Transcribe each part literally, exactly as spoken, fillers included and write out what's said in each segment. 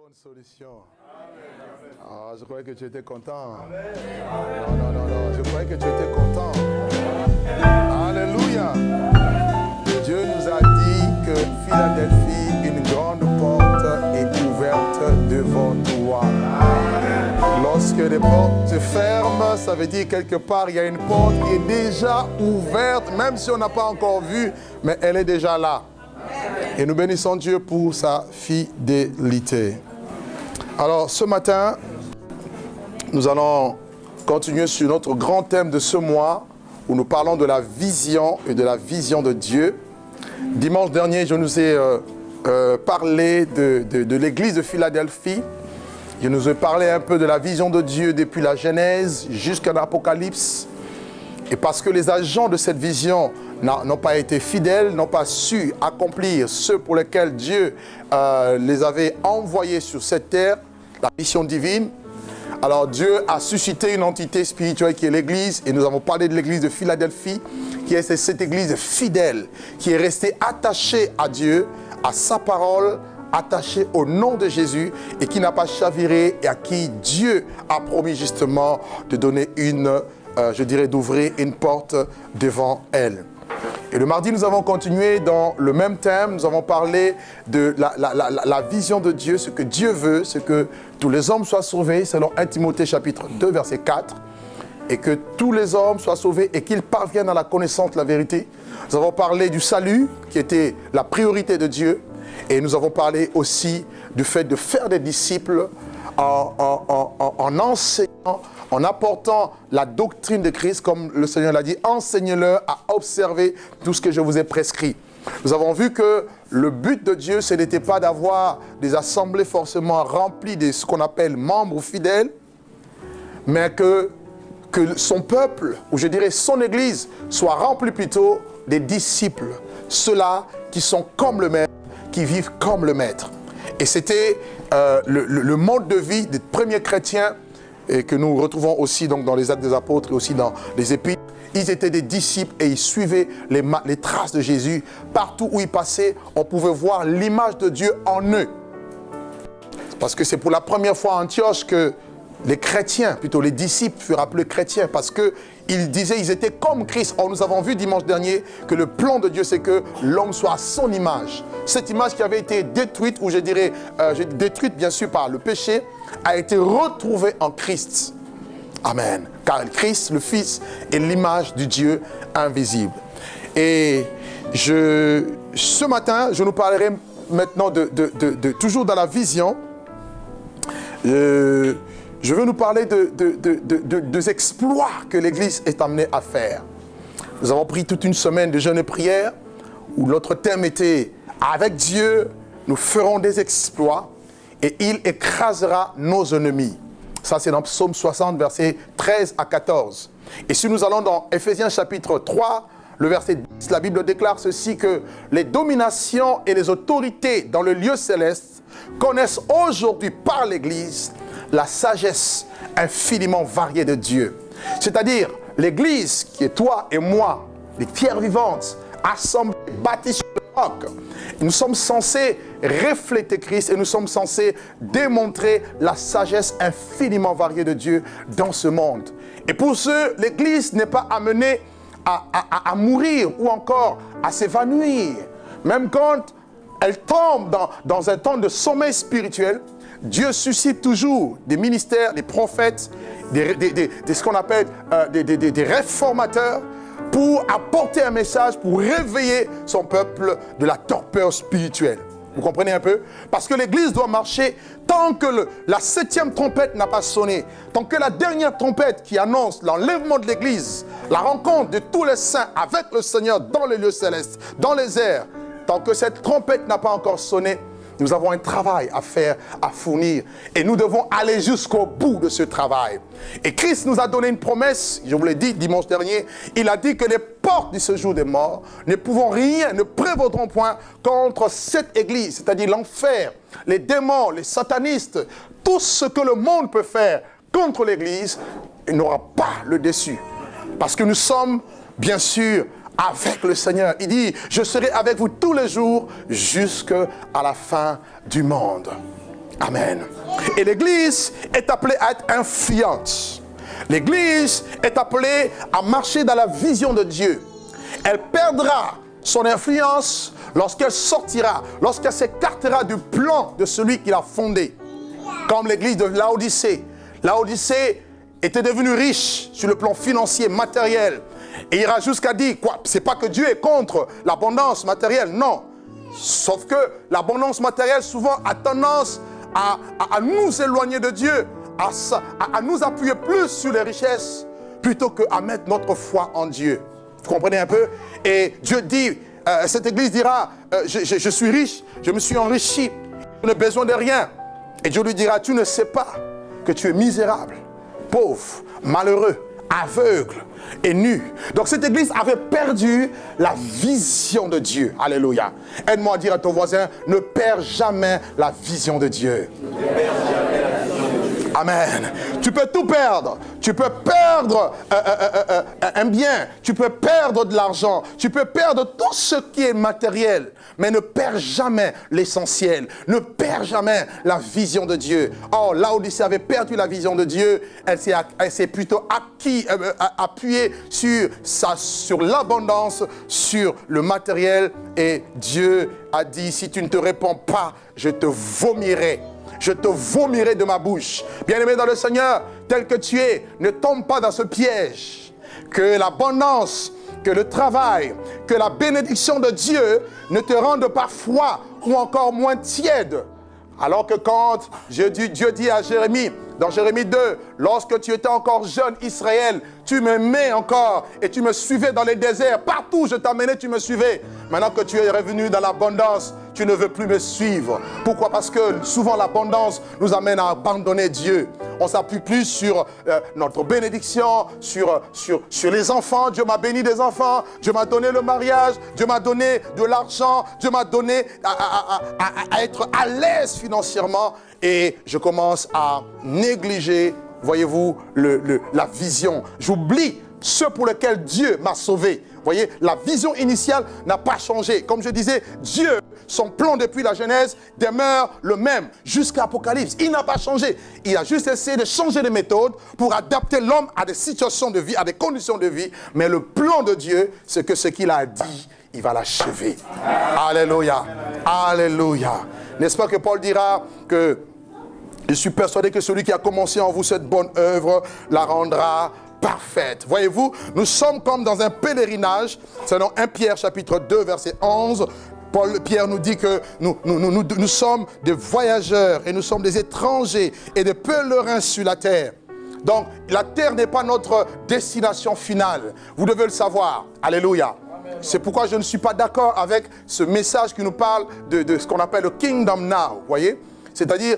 bonne solution. Ah, je croyais que tu étais content. Non, non, non, non. Je croyais que tu étais content. Alléluia. Dieu nous a dit que Philadelphie, une grande porte est ouverte devant toi. Lorsque les portes se ferment, ça veut dire quelque part, il y a une porte qui est déjà ouverte, même si on n'a pas encore vu, mais elle est déjà là. Et nous bénissons Dieu pour sa fidélité. Alors, ce matin, nous allons continuer sur notre grand thème de ce mois, où nous parlons de la vision et de la vision de Dieu. Dimanche dernier, je nous ai euh, euh, parlé de, de, de l'église de Philadelphie. Je nous ai parlé un peu de la vision de Dieu depuis la Genèse jusqu'à l'Apocalypse. Et parce que les agents de cette vision n'ont pas été fidèles, n'ont pas su accomplir ce pour lesquels Dieu euh, les avait envoyés sur cette terre, la mission divine, alors Dieu a suscité une entité spirituelle qui est l'église, et nous avons parlé de l'église de Philadelphie, qui est cette église fidèle, qui est restée attachée à Dieu, à sa parole, attachée au nom de Jésus, et qui n'a pas chaviré, et à qui Dieu a promis justement de donner une, euh, je dirais, d'ouvrir une porte devant elle. Et le mardi, nous avons continué dans le même thème. Nous avons parlé de la, la, la, la vision de Dieu, ce que Dieu veut, c'est que tous les hommes soient sauvés, selon un Timothée chapitre deux, verset quatre, et que tous les hommes soient sauvés et qu'ils parviennent à la connaissance de la vérité. Nous avons parlé du salut, qui était la priorité de Dieu, et nous avons parlé aussi du fait de faire des disciples en, en, en, en enseignant, en apportant la doctrine de Christ, comme le Seigneur l'a dit, enseignez-leur à observer tout ce que je vous ai prescrit. Nous avons vu que le but de Dieu, ce n'était pas d'avoir des assemblées forcément remplies de ce qu'on appelle membres fidèles, mais que, que son peuple, ou je dirais son Église, soit remplie plutôt des disciples, ceux-là qui sont comme le Maître, qui vivent comme le Maître. Et c'était euh, le, le, le mode de vie des premiers chrétiens, et que nous retrouvons aussi donc, dans les Actes des Apôtres et aussi dans les Épîtres. Ils étaient des disciples et ils suivaient les, les traces de Jésus. Partout où ils passaient, on pouvait voir l'image de Dieu en eux. Parce que c'est pour la première fois à Antioche que les chrétiens, plutôt les disciples, furent appelés chrétiens. Parce qu'ils disaient qu'ils étaient comme Christ. Or, nous avons vu dimanche dernier que le plan de Dieu, c'est que l'homme soit à son image. Cette image qui avait été détruite, ou je dirais euh, détruite bien sûr par le péché, a été retrouvée en Christ. Amen. Car Christ, le Fils, est l'image du Dieu invisible. Et je, ce matin, je nous parlerai maintenant de, de, de, de toujours dans la vision. Euh, je veux nous parler de, de, de, de, de, des exploits que l'Église est amenée à faire. Nous avons pris toute une semaine de jeûne et prière, où notre thème était « Avec Dieu, nous ferons des exploits et il écrasera nos ennemis ». Ça, c'est dans Psaume soixante, versets treize à quatorze. Et si nous allons dans Éphésiens chapitre trois, le verset dix, la Bible déclare ceci, que les dominations et les autorités dans le lieu céleste connaissent aujourd'hui par l'Église la sagesse infiniment variée de Dieu. C'est-à-dire, l'Église, qui est toi et moi, les pierres vivantes, assemblées, bâties sur le roc, nous sommes censés refléter Christ et nous sommes censés démontrer la sagesse infiniment variée de Dieu dans ce monde. Et pour ceux, l'Église n'est pas amenée à, à, à mourir ou encore à s'évanouir. Même quand elle tombe dans, dans un temps de sommeil spirituel, Dieu suscite toujours des ministères, des prophètes, des, des, des, des, ce qu'on appelle euh, des, des, des réformateurs, pour apporter un message, pour réveiller son peuple de la torpeur spirituelle. Vous comprenez un peu? Parce que l'Église doit marcher tant que le, la septième trompette n'a pas sonné, tant que la dernière trompette qui annonce l'enlèvement de l'Église, la rencontre de tous les saints avec le Seigneur dans les lieux célestes, dans les airs, tant que cette trompette n'a pas encore sonné, nous avons un travail à faire, à fournir. Et nous devons aller jusqu'au bout de ce travail. Et Christ nous a donné une promesse, je vous l'ai dit dimanche dernier, il a dit que les portes du séjour des morts ne pourront rien, ne prévaudront point contre cette église, c'est-à-dire l'enfer, les démons, les satanistes, tout ce que le monde peut faire contre l'église, il n'aura pas le dessus. Parce que nous sommes, bien sûr, avec le Seigneur. Il dit, je serai avec vous tous les jours jusqu'à la fin du monde. Amen. Et l'Église est appelée à être influente. L'Église est appelée à marcher dans la vision de Dieu. Elle perdra son influence lorsqu'elle sortira, lorsqu'elle s'écartera du plan de celui qui l'a fondé. Comme l'église de Laodicée. Laodicée était devenue riche sur le plan financier, matériel. Et il ira jusqu'à dire, quoi, c'est pas que Dieu est contre l'abondance matérielle, non. Sauf que l'abondance matérielle souvent a tendance à, à, à nous éloigner de Dieu, à, à, à nous appuyer plus sur les richesses, plutôt qu'à mettre notre foi en Dieu. Vous comprenez un peu? Et Dieu dit, euh, cette église dira, euh, je, je, je suis riche, je me suis enrichi, je n'ai besoin de rien. Et Dieu lui dira, tu ne sais pas que tu es misérable, pauvre, malheureux, aveugle et nu. Donc cette église avait perdu la vision de Dieu. Alléluia. Aide-moi à dire à ton voisin, ne perds jamais la vision de Dieu. Ne perds jamais la vision de Dieu. Amen. Tu peux tout perdre. Tu peux perdre euh, euh, euh, euh, un bien. Tu peux perdre de l'argent. Tu peux perdre tout ce qui est matériel. Mais ne perds jamais l'essentiel. Ne perds jamais la vision de Dieu. Oh, Laodicée avait perdu la vision de Dieu. Elle s'est plutôt acquis, euh, appuyée sur, sur l'abondance, sur le matériel. Et Dieu a dit, si tu ne te répands pas, je te vomirai. Je te vomirai de ma bouche. Bien-aimé dans le Seigneur, tel que tu es, ne tombe pas dans ce piège. Que l'abondance, que le travail, que la bénédiction de Dieu ne te rende pas froid ou encore moins tiède. Alors que quand Dieu dit, Dieu dit à Jérémie, dans Jérémie deux, lorsque tu étais encore jeune, Israël, tu m'aimais encore et tu me suivais dans les déserts. Partout où je t'amenais, tu me suivais. Maintenant que tu es revenu dans l'abondance, tu ne veux plus me suivre. Pourquoi? Parce que souvent l'abondance nous amène à abandonner Dieu. On s'appuie plus sur euh, notre bénédiction, sur, sur, sur les enfants. Dieu m'a béni des enfants. Dieu m'a donné le mariage. Dieu m'a donné de l'argent. Dieu m'a donné à, à, à, à, à être à l'aise financièrement. Et je commence à négliger, voyez-vous, le, le, la vision. J'oublie ceux pour lesquels Dieu m'a sauvé. Vous voyez, la vision initiale n'a pas changé. Comme je disais, Dieu, son plan depuis la Genèse demeure le même jusqu'à l'Apocalypse. Il n'a pas changé. Il a juste essayé de changer les méthodes pour adapter l'homme à des situations de vie, à des conditions de vie. Mais le plan de Dieu, c'est que ce qu'il a dit, il va l'achever. Alléluia. Alléluia. N'est-ce pas que Paul dira que je suis persuadé que celui qui a commencé en vous cette bonne œuvre la rendra parfaite. Voyez-vous, nous sommes comme dans un pèlerinage, selon premier Pierre chapitre deux verset onze. Paul, Pierre nous dit que nous, nous, nous, nous, nous sommes des voyageurs et nous sommes des étrangers et des pèlerins sur la terre. Donc la terre n'est pas notre destination finale. Vous devez le savoir. Alléluia. C'est pourquoi je ne suis pas d'accord avec ce message qui nous parle de, de ce qu'on appelle le Kingdom Now. Voyez? C'est-à-dire,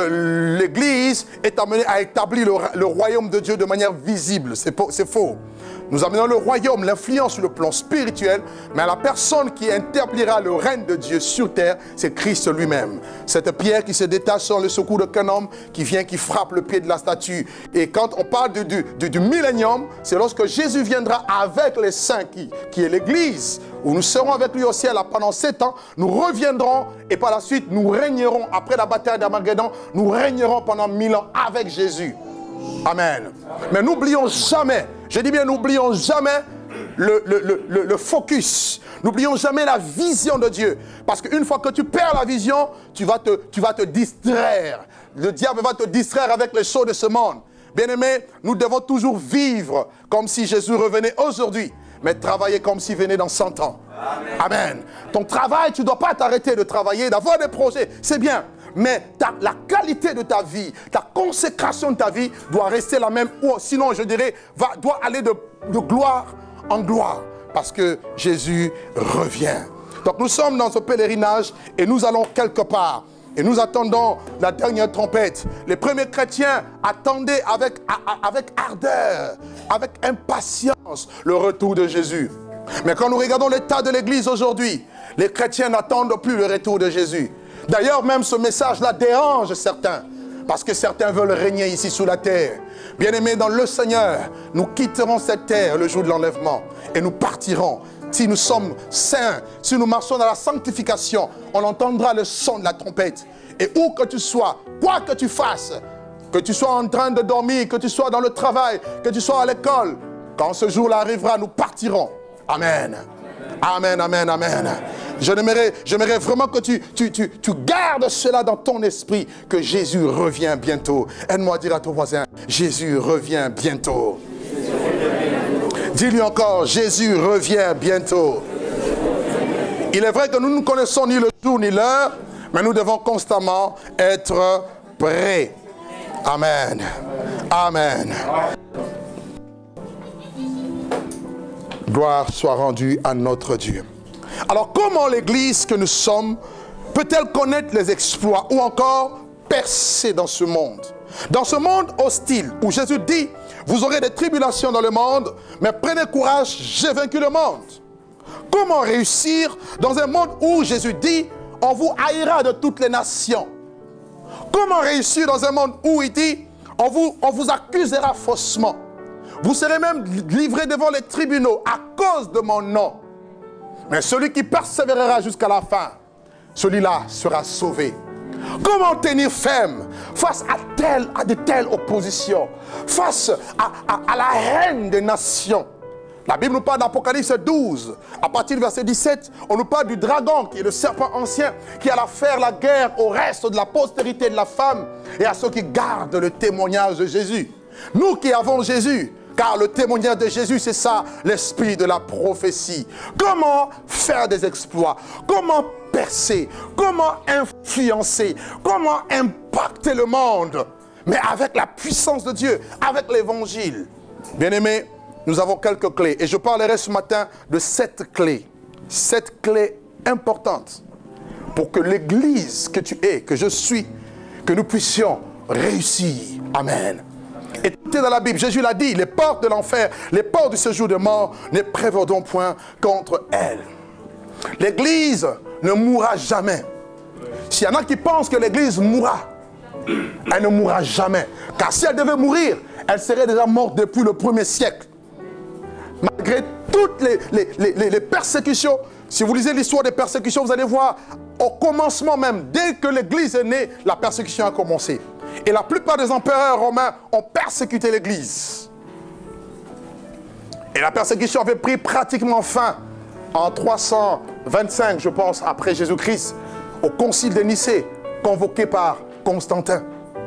l'Église est amenée à établir le, le royaume de Dieu de manière visible. C'est faux. Nous amenons le royaume, l'influence sur le plan spirituel, mais la personne qui établira le règne de Dieu sur terre, c'est Christ lui-même. Cette pierre qui se détache sur le secours de qu'un homme qui vient, qui frappe le pied de la statue. Et quand on parle du, du, du, du millénium, c'est lorsque Jésus viendra avec les saints, qui, qui est l'Église, où nous serons avec lui au ciel pendant sept ans, nous reviendrons et par la suite, nous régnerons, après la bataille d'Armageddon, nous régnerons pendant mille ans avec Jésus. Amen. Mais n'oublions jamais, je dis bien n'oublions jamais le, le, le, le, le focus. N'oublions jamais la vision de Dieu. Parce qu'une fois que tu perds la vision, tu vas, te, tu vas te distraire. Le diable va te distraire avec les choses de ce monde. Bien-aimés, nous devons toujours vivre comme si Jésus revenait aujourd'hui, mais travailler comme s'il venait dans cent ans. Amen. Amen. Ton travail, tu ne dois pas t'arrêter de travailler, d'avoir des projets, c'est bien. Mais ta, la qualité de ta vie, ta consécration de ta vie doit rester la même. Ou sinon, je dirais, va, doit aller de, de gloire en gloire. Parce que Jésus revient. Donc nous sommes dans ce pèlerinage et nous allons quelque part. Et nous attendons la dernière trompette. Les premiers chrétiens attendaient avec, avec ardeur, avec impatience le retour de Jésus. Mais quand nous regardons l'état de l'Église aujourd'hui, les chrétiens n'attendent plus le retour de Jésus. D'ailleurs, même ce message-là dérange certains, parce que certains veulent régner ici sous la terre. Bien-aimés dans le Seigneur, nous quitterons cette terre le jour de l'enlèvement et nous partirons. Si nous sommes saints, si nous marchons dans la sanctification, on entendra le son de la trompette. Et où que tu sois, quoi que tu fasses, que tu sois en train de dormir, que tu sois dans le travail, que tu sois à l'école, quand ce jour-là arrivera, nous partirons. Amen. Amen, amen, amen. J'aimerais, j'aimerais vraiment que tu, tu, tu, tu gardes cela dans ton esprit, que Jésus revient bientôt. Aide-moi à dire à ton voisin, Jésus revient bientôt. Dis-lui encore, Jésus revient bientôt. Il est vrai que nous ne connaissons ni le jour ni l'heure, mais nous devons constamment être prêts. Amen. Amen. Gloire soit rendue à notre Dieu. Alors, comment l'Église que nous sommes peut-elle connaître les exploits ou encore percer dans ce monde? Dans ce monde hostile où Jésus dit, vous aurez des tribulations dans le monde, mais prenez courage, j'ai vaincu le monde. Comment réussir dans un monde où Jésus dit, on vous haïra de toutes les nations? Comment réussir dans un monde où il dit, on vous, on vous accusera faussement? Vous serez même livrés devant les tribunaux à cause de mon nom. Mais celui qui persévérera jusqu'à la fin, celui-là sera sauvé. Comment tenir ferme face à, telle, à de telles oppositions, face à, à, à la haine des nations? La Bible nous parle d'Apocalypse douze. À partir du verset dix-sept, on nous parle du dragon qui est le serpent ancien qui alla faire la guerre au reste de la postérité de la femme et à ceux qui gardent le témoignage de Jésus. Nous qui avons Jésus, car le témoignage de Jésus, c'est ça, l'esprit de la prophétie. Comment faire des exploits? Comment percer? Comment influencer? Comment impacter le monde? Mais avec la puissance de Dieu, avec l'évangile. Bien-aimés, nous avons quelques clés. Et je parlerai ce matin de sept clés. Sept clés importantes pour que l'église que tu es, que je suis, que nous puissions réussir. Amen. Et tout est dans la Bible. Jésus l'a dit, les portes de l'enfer, les portes du séjour de mort ne prévaudront point contre elle. L'église ne mourra jamais. S'il y en a qui pensent que l'église mourra, elle ne mourra jamais. Car si elle devait mourir, elle serait déjà morte depuis le premier siècle. Malgré toutes les, les, les, les persécutions, si vous lisez l'histoire des persécutions, vous allez voir, au commencement même, dès que l'église est née, la persécution a commencé. Et la plupart des empereurs romains ont persécuté l'église. Et la persécution avait pris pratiquement fin en trois cent vingt-cinq, je pense, après Jésus-Christ, au concile de Nicée, convoqué par Constantin.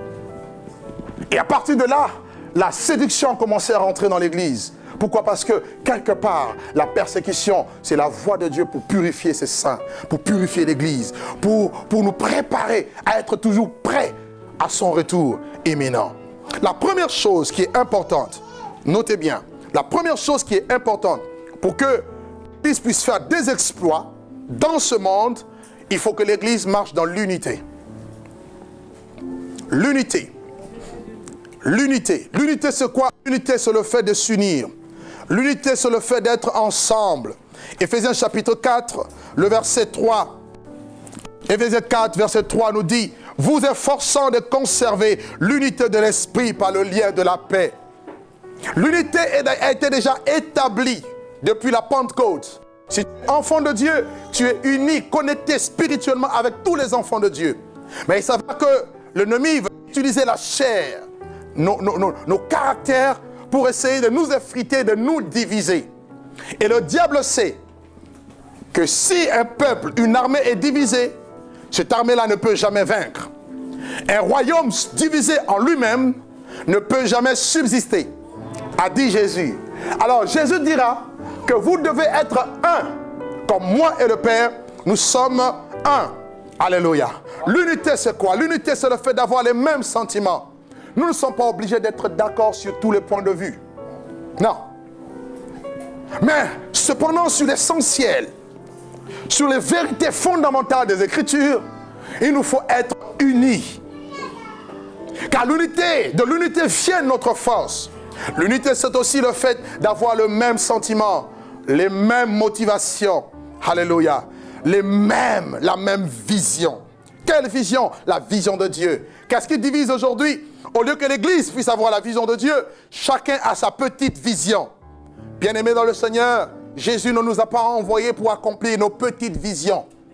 Et à partir de là, la séduction a commencé à rentrer dans l'église. Pourquoi? Parce que, quelque part, la persécution, c'est la voie de Dieu pour purifier ses saints, pour purifier l'église, pour, pour nous préparer à être toujours prêts à son retour imminent. La première chose qui est importante, notez bien, la première chose qui est importante pour que l'Église puisse faire des exploits dans ce monde, il faut que l'Église marche dans l'unité. L'unité. L'unité. L'unité, c'est quoi? L'unité, c'est le fait de s'unir. L'unité, c'est le fait d'être ensemble. Éphésiens chapitre quatre, le verset trois. Éphésiens quatre, verset trois nous dit, vous efforçant de conserver l'unité de l'esprit par le lien de la paix. L'unité a été déjà établie depuis la Pentecôte. Si tu es enfant de Dieu, tu es uni, connecté spirituellement avec tous les enfants de Dieu. Mais il s'avère que l'ennemi va utiliser la chair, nos, nos, nos, nos caractères, pour essayer de nous effriter, de nous diviser. Et le diable sait que si un peuple, une armée est divisée, cette armée-là ne peut jamais vaincre. Un royaume divisé en lui-même ne peut jamais subsister, a dit Jésus. Alors Jésus dira que vous devez être un, comme moi et le Père, nous sommes un. Alléluia. L'unité c'est quoi? L'unité c'est le fait d'avoir les mêmes sentiments. Nous ne sommes pas obligés d'être d'accord sur tous les points de vue. Non. Mais cependant sur l'essentiel, sur les vérités fondamentales des Écritures, il nous faut être unis. Car l'unité, de l'unité vient notre force. L'unité, c'est aussi le fait d'avoir le même sentiment, les mêmes motivations. Alléluia. Les mêmes, la même vision. Quelle vision? La vision de Dieu. Qu'est-ce qui divise aujourd'hui? Au lieu que l'Église puisse avoir la vision de Dieu, chacun a sa petite vision. Bien-aimés dans le Seigneur, Jésus ne nous a pas envoyés pour accomplir nos petites visions.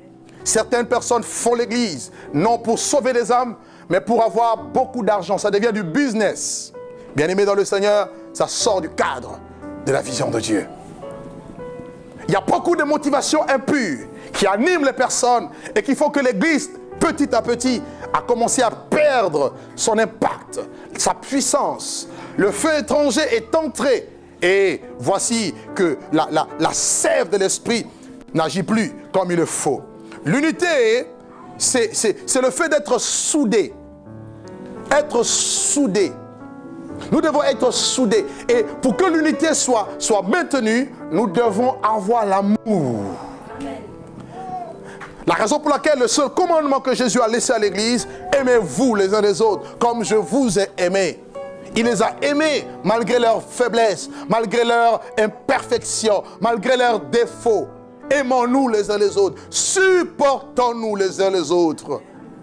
certaines personnes font l'église, non pour sauver les âmes, mais pour avoir beaucoup d'argent. Ça devient du business. Bien-aimés dans le Seigneur, ça sort du cadre de la vision de Dieu. Il y a beaucoup de motivations impures qui animent les personnes et qui font que l'église, petit à petit, a commencé à perdre son impact, sa puissance. Le feu étranger est entré et voici que la, la, la sève de l'esprit n'agit plus comme il le faut. L'unité, c'est le fait d'être soudé. Être soudé. Nous devons être soudés. Et pour que l'unité soit, soit maintenue, nous devons avoir l'amour. La raison pour laquelle le seul commandement que Jésus a laissé à l'église, aimez-vous les uns les autres comme je vous ai aimés. Il les a aimés malgré leurs faiblesses, malgré leurs imperfections, malgré leurs défauts. Aimons-nous les uns les autres. Supportons-nous les uns les autres.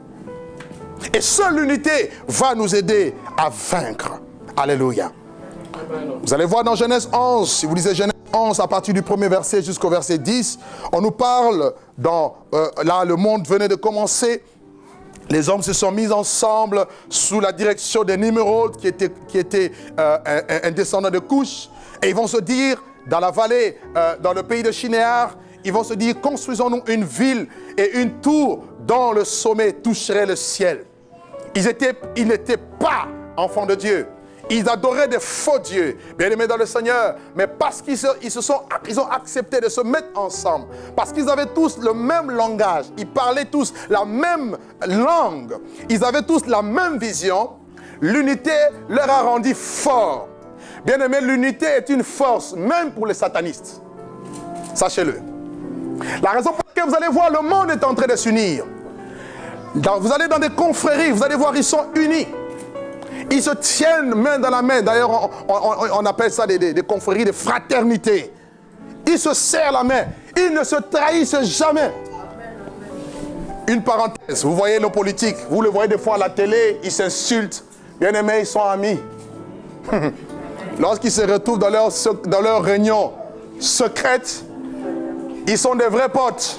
Et seule l'unité va nous aider à vaincre. Alléluia. Vous allez voir dans Genèse onze, si vous lisez Genèse onze à partir du premier verset jusqu'au verset dix, on nous parle, dans, euh, là le monde venait de commencer, les hommes se sont mis ensemble sous la direction des Nimrod qui était, qui était euh, un, un descendant de Couche, et ils vont se dire, dans la vallée, euh, dans le pays de Shinéar, ils vont se dire, construisons-nous une ville et une tour dont le sommet toucherait le ciel. Ils étaient, ils n'étaient pas enfants de Dieu. Ils adoraient des faux dieux, bien-aimés dans le Seigneur. Mais parce qu'ils se, ils se sont, ils ont accepté de se mettre ensemble, parce qu'ils avaient tous le même langage, ils parlaient tous la même langue, ils avaient tous la même vision, l'unité leur a rendu forts. Bien-aimés, l'unité est une force, même pour les satanistes. Sachez-le. La raison pour laquelle vous allez voir, le monde est en train de s'unir. Vous allez dans des confréries, vous allez voir, ils sont unis. Ils se tiennent main dans la main. D'ailleurs, on, on, on appelle ça des, des, des confréries de fraternité. Ils se serrent la main. Ils ne se trahissent jamais. Une parenthèse. Vous voyez nos politiques. Vous le voyez des fois à la télé. Ils s'insultent. Bien aimés, ils sont amis. Lorsqu'ils se retrouvent dans leur, dans leur réunion secrète, ils sont des vrais potes.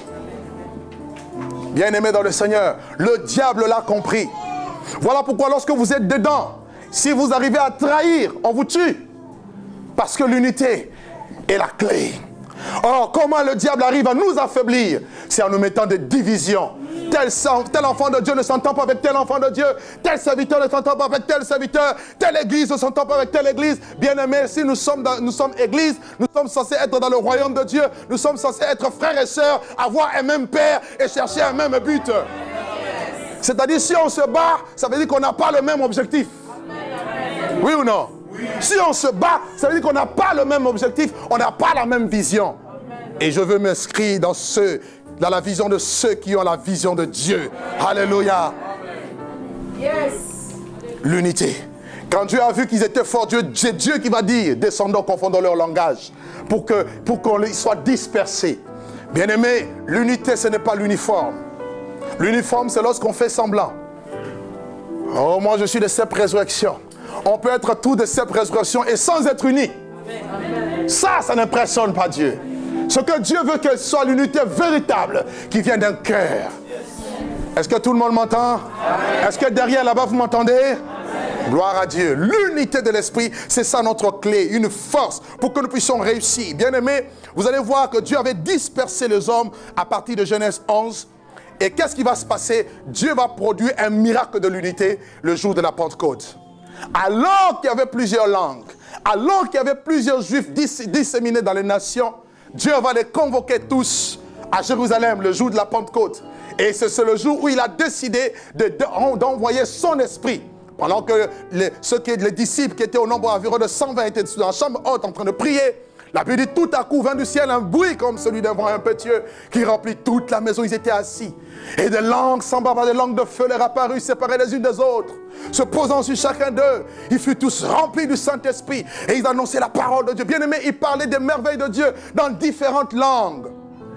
Bien aimés dans le Seigneur. Le diable l'a compris. Voilà pourquoi lorsque vous êtes dedans, si vous arrivez à trahir, on vous tue. Parce que l'unité est la clé. Or, comment le diable arrive à nous affaiblir? C'est en nous mettant des divisions. Tel, tel enfant de Dieu ne s'entend pas avec tel enfant de Dieu. Tel serviteur ne s'entend pas avec tel serviteur. Telle église ne s'entend pas avec telle église. Bien aimés, si nous sommes, dans, nous sommes église, nous sommes censés être dans le royaume de Dieu. Nous sommes censés être frères et sœurs, avoir un même père et chercher un même but. C'est-à-dire, si on se bat, ça veut dire qu'on n'a pas le même objectif. Oui ou non? Oui. Si on se bat, ça veut dire qu'on n'a pas le même objectif, on n'a pas la même vision. Et je veux m'inscrire dans, ceux, dans la vision de ceux qui ont la vision de Dieu. Alléluia. Yes. L'unité. Quand Dieu a vu qu'ils étaient forts, Dieu, c'est Dieu qui va dire, descendons, confondons leur langage, pour que, pour qu'on soit dispersés. Bien-aimés, l'unité, ce n'est pas l'uniforme. L'uniforme, c'est lorsqu'on fait semblant. Oh, moi, je suis de cette résurrection. On peut être tous de cette résurrection et sans être unis. Amen. Ça, ça n'impressionne pas Dieu. Ce que Dieu veut, que ce soit l'unité véritable qui vient d'un cœur. Est-ce que tout le monde m'entend? Est-ce que derrière là-bas, vous m'entendez? Gloire à Dieu. L'unité de l'esprit, c'est ça notre clé, une force pour que nous puissions réussir. Bien aimés, vous allez voir que Dieu avait dispersé les hommes à partir de Genèse onze. Et qu'est-ce qui va se passer? Dieu va produire un miracle de l'unité le jour de la Pentecôte. Alors qu'il y avait plusieurs langues, alors qu'il y avait plusieurs juifs disséminés dans les nations, Dieu va les convoquer tous à Jérusalem le jour de la Pentecôte. Et c'est le jour où il a décidé d'envoyer son esprit. Pendant que les, ceux qui, les disciples qui étaient au nombre environ de cent vingt étaient dans la chambre haute en train de prier, la Bible dit tout à coup vint du ciel un bruit comme celui d'un vent impétueux qui remplit toute la maison. Ils étaient assis. Et des langues semblables à des langues de feu leur apparurent, séparées les unes des autres. Se posant sur chacun d'eux, ils furent tous remplis du Saint-Esprit. Et ils annonçaient la parole de Dieu. Bien-aimés, ils parlaient des merveilles de Dieu dans différentes langues.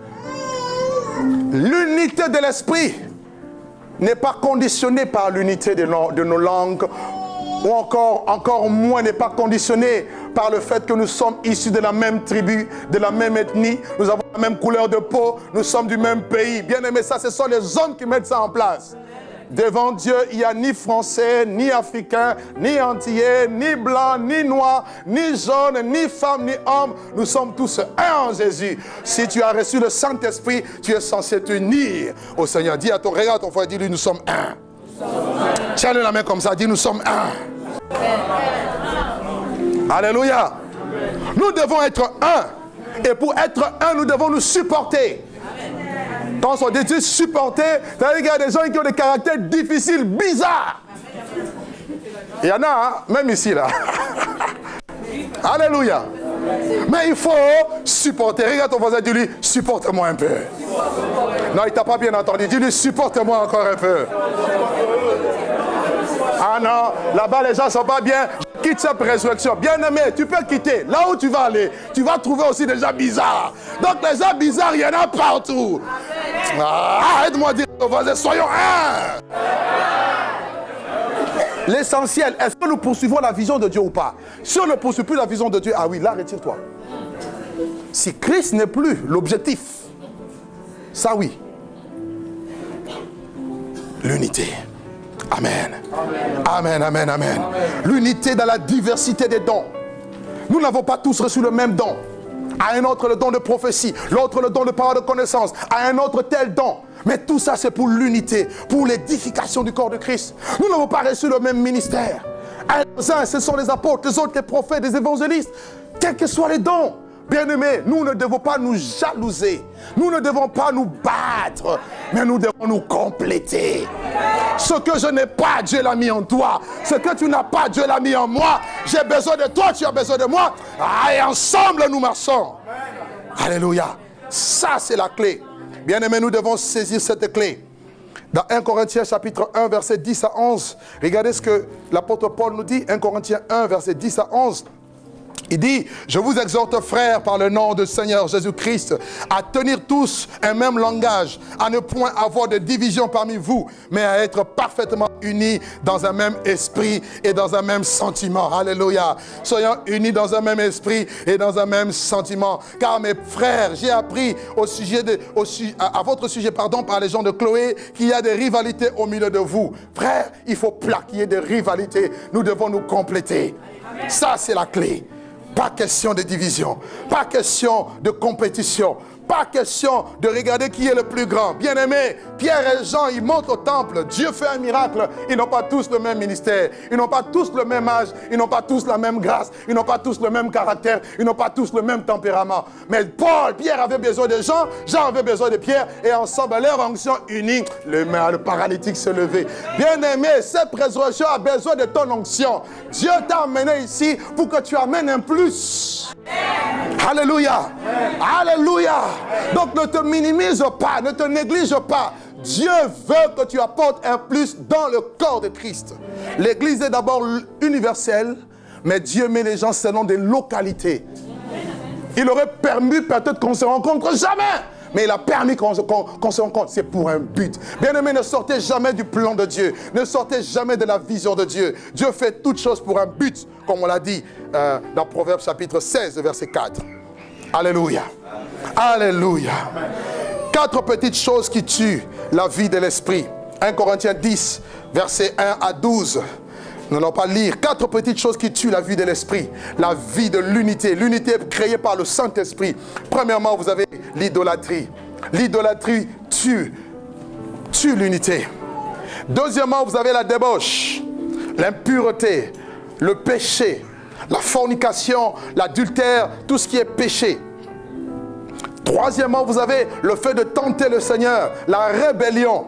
L'unité de l'esprit n'est pas conditionnée par l'unité de, de nos langues ou encore, encore moins n'est pas conditionné par le fait que nous sommes issus de la même tribu, de la même ethnie, nous avons la même couleur de peau, nous sommes du même pays. Bien aimé, ça, ce sont les hommes qui mettent ça en place. Devant Dieu, il n'y a ni français, ni africain, ni antillais, ni blanc, ni noir, ni jaune, ni femme, ni homme. Nous sommes tous un en Jésus. Si tu as reçu le Saint-Esprit, tu es censé t'unir au Seigneur. Dis à ton regarde, ton frère, dis-lui, nous sommes un. Tiens-le la main comme ça, dis, nous sommes un. Alléluia. Nous devons être un. Et pour être un, nous devons nous supporter. Quand on dit supporter, c'est-à-dire qu'il y a des gens qui ont des caractères difficiles, bizarres. Il y en a, hein? Même ici, là. Alléluia. Mais il faut supporter. Regarde ton voisin, dis-lui, supporte-moi un peu. Non, il t'a pas bien entendu. Dis-lui, supporte-moi encore un peu. Ah non, là-bas, les gens ne sont pas bien. Quitte cette résurrection. Bien-aimé, tu peux quitter. Là où tu vas aller, tu vas trouver aussi des gens bizarres. Donc, les gens bizarres, il y en a partout. Ah, arrête-moi de dire aux voisins, soyons un. L'essentiel, est-ce que nous poursuivons la vision de Dieu ou pas? Si on ne poursuit plus la vision de Dieu, ah oui, là, retire-toi. Si Christ n'est plus l'objectif, ça oui. L'unité. Amen. Amen, amen, amen. amen. L'unité dans la diversité des dons. Nous n'avons pas tous reçu le même don. À un autre le don de prophétie, l'autre le don de parole de connaissance, à un autre tel don. Mais tout ça c'est pour l'unité, pour l'édification du corps de Christ. Nous n'avons pas reçu le même ministère. Les uns ce sont les apôtres, les autres les prophètes, les évangélistes. Quels que soient les dons. Bien-aimés, nous ne devons pas nous jalouser. Nous ne devons pas nous battre. Mais nous devons nous compléter. Ce que je n'ai pas, Dieu l'a mis en toi. Ce que tu n'as pas, Dieu l'a mis en moi. J'ai besoin de toi, tu as besoin de moi. Ah, et ensemble, nous marchons. Alléluia. Ça, c'est la clé. Bien-aimés, nous devons saisir cette clé. Dans un Corinthiens chapitre un, verset dix à onze. Regardez ce que l'apôtre Paul nous dit. un Corinthiens un, verset dix à onze. Il dit, je vous exhorte frères par le nom du Seigneur Jésus-Christ à tenir tous un même langage, à ne point avoir de division parmi vous, mais à être parfaitement unis dans un même esprit et dans un même sentiment. Alléluia. Soyons unis dans un même esprit et dans un même sentiment. Car mes frères, j'ai appris au sujet de, au, à, à votre sujet pardon, par les gens de Chloé qu'il y a des rivalités au milieu de vous. Frères, il faut plaquer des rivalités. Nous devons nous compléter. Ça, c'est la clé. Pas question de division, pas question de compétition, pas question de regarder qui est le plus grand. Bien-aimé, Pierre et Jean, ils montent au temple, Dieu fait un miracle. Ils n'ont pas tous le même ministère, ils n'ont pas tous le même âge, ils n'ont pas tous la même grâce, ils n'ont pas tous le même caractère, ils n'ont pas tous le même tempérament. Mais Paul, Pierre avait besoin de Jean, Jean avait besoin de Pierre, et ensemble, leur onction unie, le, le paralytique se levait. Bien-aimé, cette résurrection a besoin de ton onction. Dieu t'a amené ici pour que tu amènes un plus. Alléluia. Alléluia. Donc ne te minimise pas, ne te néglige pas. Dieu veut que tu apportes un plus dans le corps de Christ. L'église est d'abord universelle, mais Dieu met les gens selon des localités. Il aurait permis peut-être qu'on ne se rencontre jamais, mais il a permis qu'on se, qu'on, qu'on se rencontre. C'est pour un but. Bien-aimés, ne sortez jamais du plan de Dieu. Ne sortez jamais de la vision de Dieu. Dieu fait toutes choses pour un but, comme on l'a dit euh, dans Proverbes chapitre seize, verset quatre. Alléluia. Alléluia. Quatre petites choses qui tuent la vie de l'esprit. un Corinthiens dix, versets un à douze. Nous n'allons pas lire. Quatre petites choses qui tuent la vie de l'esprit. La vie de l'unité. L'unité créée par le Saint-Esprit. Premièrement, vous avez l'idolâtrie. L'idolâtrie tue, tue l'unité. Deuxièmement, vous avez la débauche, l'impureté, le péché, la fornication, l'adultère, tout ce qui est péché. Troisièmement, vous avez le fait de tenter le Seigneur, la rébellion.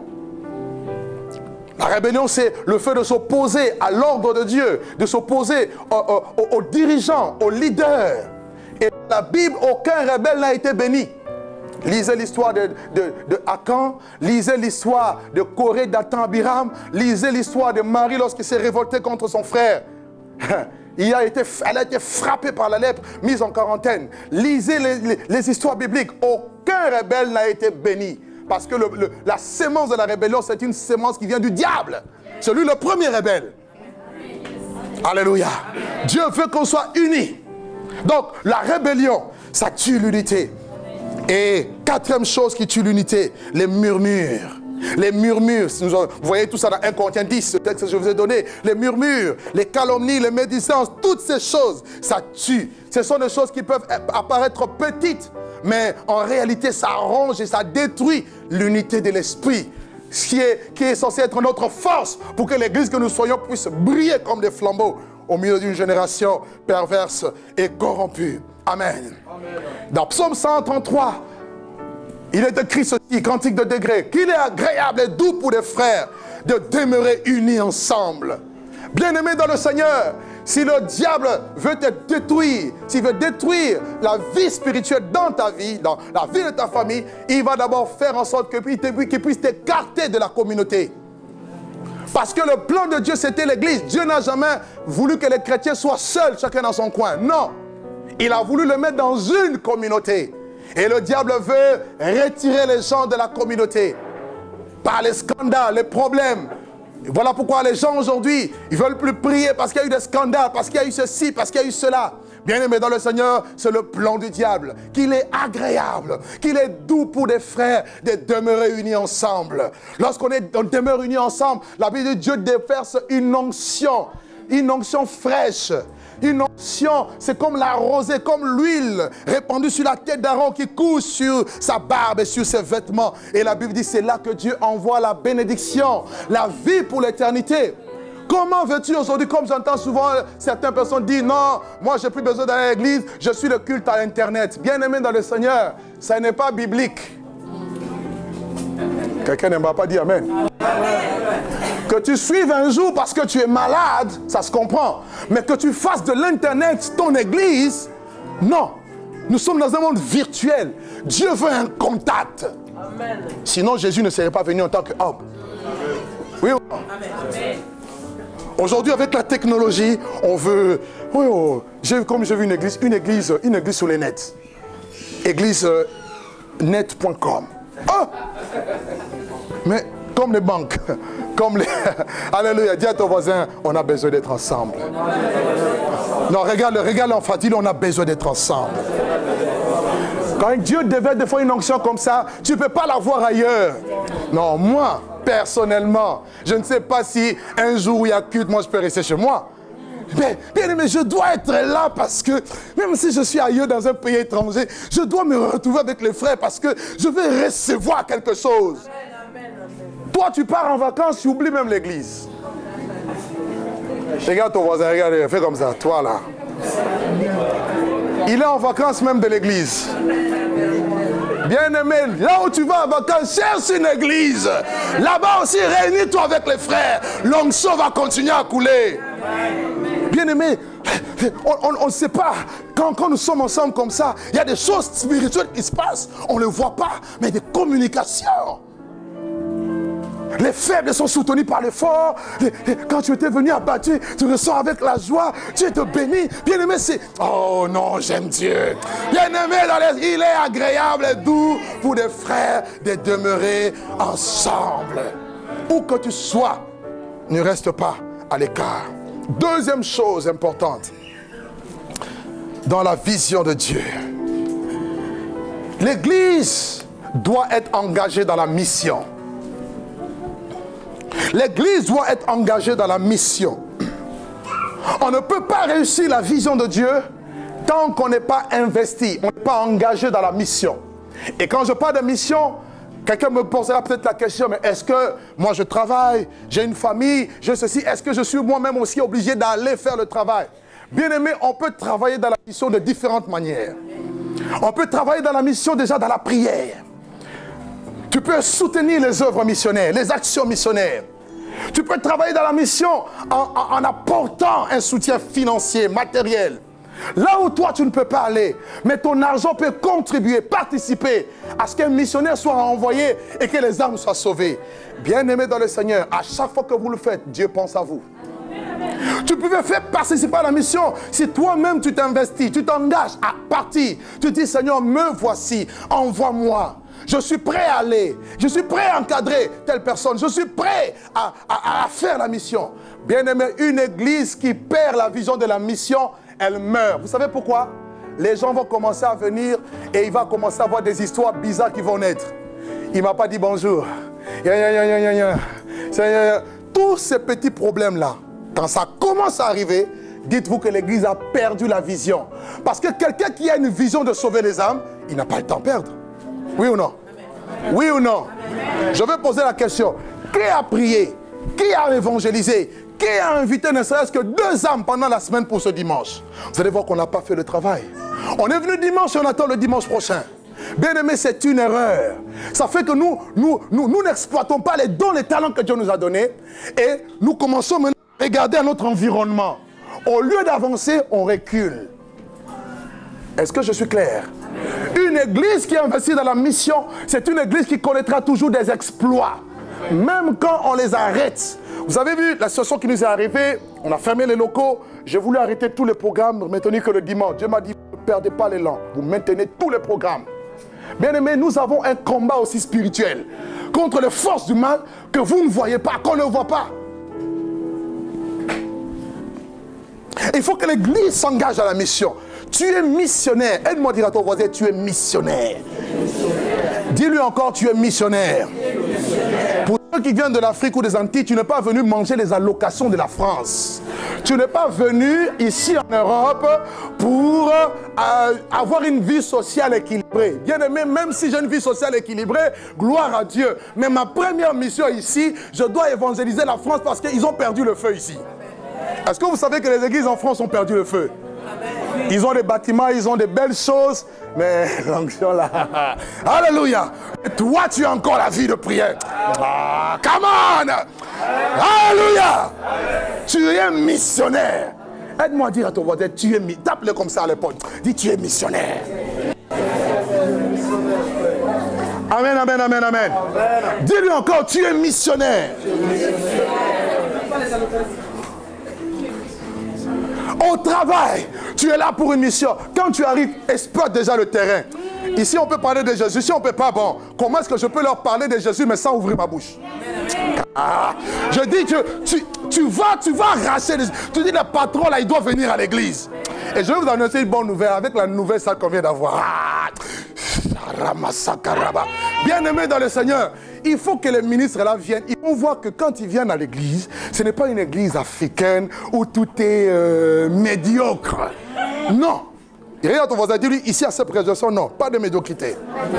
La rébellion, c'est le fait de s'opposer à l'ordre de Dieu, de s'opposer aux, aux, aux dirigeants, aux leaders. Et dans la Bible, aucun rebelle n'a été béni. Lisez l'histoire de, de, de Akan, lisez l'histoire de Corée, Dathan, Abiram, lisez l'histoire de Marie lorsqu'il s'est révolté contre son frère. Il a été, elle a été frappée par la lèpre, mise en quarantaine. Lisez les, les, les histoires bibliques. Aucun rebelle n'a été béni. Parce que le, le, la sémence de la rébellion, c'est une sémence qui vient du diable. C'est lui le premier rebelle. Alléluia. Dieu veut qu'on soit unis. Donc, la rébellion, ça tue l'unité. Et quatrième chose qui tue l'unité, les murmures. Les murmures, vous voyez tout ça dans un Corinthiens dix, ce texte que je vous ai donné. Les murmures, les calomnies, les médisances, toutes ces choses, ça tue. Ce sont des choses qui peuvent apparaître petites, mais en réalité, ça ronge et ça détruit l'unité de l'esprit. Ce qui est, qui est censé être notre force pour que l'église que nous soyons puisse briller comme des flambeaux au milieu d'une génération perverse et corrompue. Amen. Amen. Dans Psaume cent trente-trois, il est écrit ceci, cantique de degré, qu'il est agréable et doux pour les frères de demeurer unis ensemble. Bien-aimés dans le Seigneur, si le diable veut te détruire, s'il veut détruire la vie spirituelle dans ta vie, dans la vie de ta famille, il va d'abord faire en sorte qu'il puisse t'écarter de la communauté. Parce que le plan de Dieu, c'était l'église. Dieu n'a jamais voulu que les chrétiens soient seuls, chacun dans son coin. Non. Il a voulu le mettre dans une communauté. Et le diable veut retirer les gens de la communauté par les scandales, les problèmes. Et voilà pourquoi les gens aujourd'hui, ils ne veulent plus prier parce qu'il y a eu des scandales, parce qu'il y a eu ceci, parce qu'il y a eu cela. Bien-aimés dans le Seigneur, c'est le plan du diable. Qu'il est agréable, qu'il est doux pour des frères de demeurer unis ensemble. Lorsqu'on on demeure unis ensemble, la Bible de Dieu déverse une onction, une onction fraîche. Une onction, c'est comme la rosée, comme l'huile répandue sur la tête d'Aaron qui coule sur sa barbe et sur ses vêtements. Et la Bible dit, c'est là que Dieu envoie la bénédiction, la vie pour l'éternité. Comment veux-tu aujourd'hui, comme j'entends souvent certaines personnes dire, non, moi j'ai plus besoin d'aller à l'église, je suis le culte à Internet. Bien-aimé dans le Seigneur, ça n'est pas biblique. Quelqu'un ne m'a pas dit amen. Que tu suives un jour parce que tu es malade, ça se comprend. Mais que tu fasses de l'Internet ton église, non. Nous sommes dans un monde virtuel. Dieu veut un contact. Amen. Sinon, Jésus ne serait pas venu en tant qu'homme. Oui, oui. Aujourd'hui, avec la technologie, on veut... Oui, oh, comme j'ai vu une église, une église, une église sur les nets. Église euh, net point com. Oh! Mais comme les banques, comme les... Alléluia, dis à ton voisin, on a besoin d'être ensemble. Non, regarde, regarde l'enfant, dis-le, on a besoin d'être ensemble. Quand Dieu déverse des fois une onction comme ça, tu ne peux pas la voir ailleurs. Non, moi, personnellement, je ne sais pas si un jour où il y a culte, moi je peux rester chez moi. Mais, bien aimé, je dois être là parce que, même si je suis ailleurs dans un pays étranger, je dois me retrouver avec les frères parce que je vais recevoir quelque chose. Toi, tu pars en vacances, tu oublies même l'église. Regarde ton voisin, regarde, fais comme ça, toi là. Il est en vacances même de l'église. Bien-aimé, là où tu vas en vacances, cherche une église. Là-bas aussi, réunis-toi avec les frères. L'onction va continuer à couler. Bien-aimé, on ne sait pas. Quand, quand nous sommes ensemble comme ça, il y a des choses spirituelles qui se passent. On ne le voit pas, mais des communications. Les faibles sont soutenus par les forts. Quand tu étais venu abattu, tu ressors avec la joie. Dieu te bénit. Bien-aimé, c'est... Oh non, j'aime Dieu. Bien-aimé, il est agréable et doux pour des frères de demeurer ensemble. Où que tu sois, ne reste pas à l'écart. Deuxième chose importante, dans la vision de Dieu, l'Église doit être engagée dans la mission. L'Église doit être engagée dans la mission. On ne peut pas réussir la vision de Dieu tant qu'on n'est pas investi, on n'est pas engagé dans la mission. Et quand je parle de mission, quelqu'un me posera peut-être la question, mais est-ce que moi je travaille, j'ai une famille, j'ai ceci, est-ce que je suis moi-même aussi obligé d'aller faire le travail? Bien aimé, on peut travailler dans la mission de différentes manières. On peut travailler dans la mission déjà dans la prière. Tu peux soutenir les œuvres missionnaires, les actions missionnaires. Tu peux travailler dans la mission en, en, en apportant un soutien financier, matériel. Là où toi tu ne peux pas aller, mais ton argent peut contribuer, participer à ce qu'un missionnaire soit envoyé et que les âmes soient sauvées. Bien-aimés dans le Seigneur, à chaque fois que vous le faites, Dieu pense à vous. Tu pouvais faire participer à la mission si toi-même tu t'investis, tu t'engages à partir. Tu dis, Seigneur, me voici, envoie-moi. je suis prêt à aller. Je suis prêt à encadrer telle personne. Je suis prêt à, à, à faire la mission. Bien-aimé, une église qui perd la vision de la mission, elle meurt. Vous savez pourquoi? Les gens vont commencer à venir et il va commencer à avoir des histoires bizarres qui vont naître. Il ne m'a pas dit bonjour. Ya, ya, ya, ya, ya, ya. Tous ces petits problèmes-là, quand ça commence à arriver, dites-vous que l'église a perdu la vision. Parce que quelqu'un qui a une vision de sauver les âmes, il n'a pas le temps de perdre. Oui ou non? Oui ou non? Je vais poser la question. Qui a prié? Qui a évangélisé? Qui a invité ne serait-ce que deux âmes pendant la semaine pour ce dimanche? Vous allez voir qu'on n'a pas fait le travail. On est venu dimanche et on attend le dimanche prochain. Bien aimé, c'est une erreur. Ça fait que nous, nous, nous, nous n'exploitons pas les dons, les talents que Dieu nous a donnés. Et nous commençons maintenant à regarder à notre environnement. Au lieu d'avancer, on recule. Est-ce que je suis clair? Une église qui investit dans la mission, c'est une église qui connaîtra toujours des exploits. Même quand on les arrête. Vous avez vu la situation qui nous est arrivée, on a fermé les locaux, j'ai voulu arrêter tous les programmes, maintenir que le dimanche. Dieu m'a dit, ne perdez pas l'élan, vous maintenez tous les programmes. Bien aimé, nous avons un combat aussi spirituel contre les forces du mal que vous ne voyez pas, qu'on ne voit pas. Il faut que l'église s'engage à la mission. Tu es missionnaire. Aide-moi à dire à ton voisin, tu es missionnaire. Dis-lui encore, tu es missionnaire. Pour ceux qui viennent de l'Afrique ou des Antilles, tu n'es pas venu manger les allocations de la France. Tu n'es pas venu ici en Europe pour euh, avoir une vie sociale équilibrée. Bien aimé, même si j'ai une vie sociale équilibrée, gloire à Dieu. Mais ma première mission ici, je dois évangéliser la France parce qu'ils ont perdu le feu ici. Est-ce que vous savez que les églises en France ont perdu le feu? Ils ont des bâtiments, ils ont des belles choses, mais l'onction là, alléluia. Et toi, tu as encore la vie de prière. Ah, come on! Alléluia! Tu es missionnaire. Aide-moi à dire à ton voisin, tu es missionnaire. Tape-le comme ça à l'épaule. Dis, tu es missionnaire. Amen, amen, amen, amen. Dis-lui encore, tu es missionnaire. Au travail, tu es là pour une mission. Quand tu arrives, exploite déjà le terrain. Ici, on peut parler de Jésus. Si on ne peut pas, bon, comment est-ce que je peux leur parler de Jésus, mais sans ouvrir ma bouche? Ah, je dis que tu, tu vas, tu vas arracher. Les, tu dis, le patron, là, il doit venir à l'église. Et je vais vous annoncer une bonne nouvelle avec la nouvelle salle qu'on vient d'avoir. Ah, bien aimé dans le Seigneur, il faut que les ministres là viennent. Ils vont voir que quand ils viennent à l'église, ce n'est pas une église africaine où tout est euh, médiocre. Non. Et regarde ton voisin, dis-lui, ici à cette présentation, non, pas de médiocrité.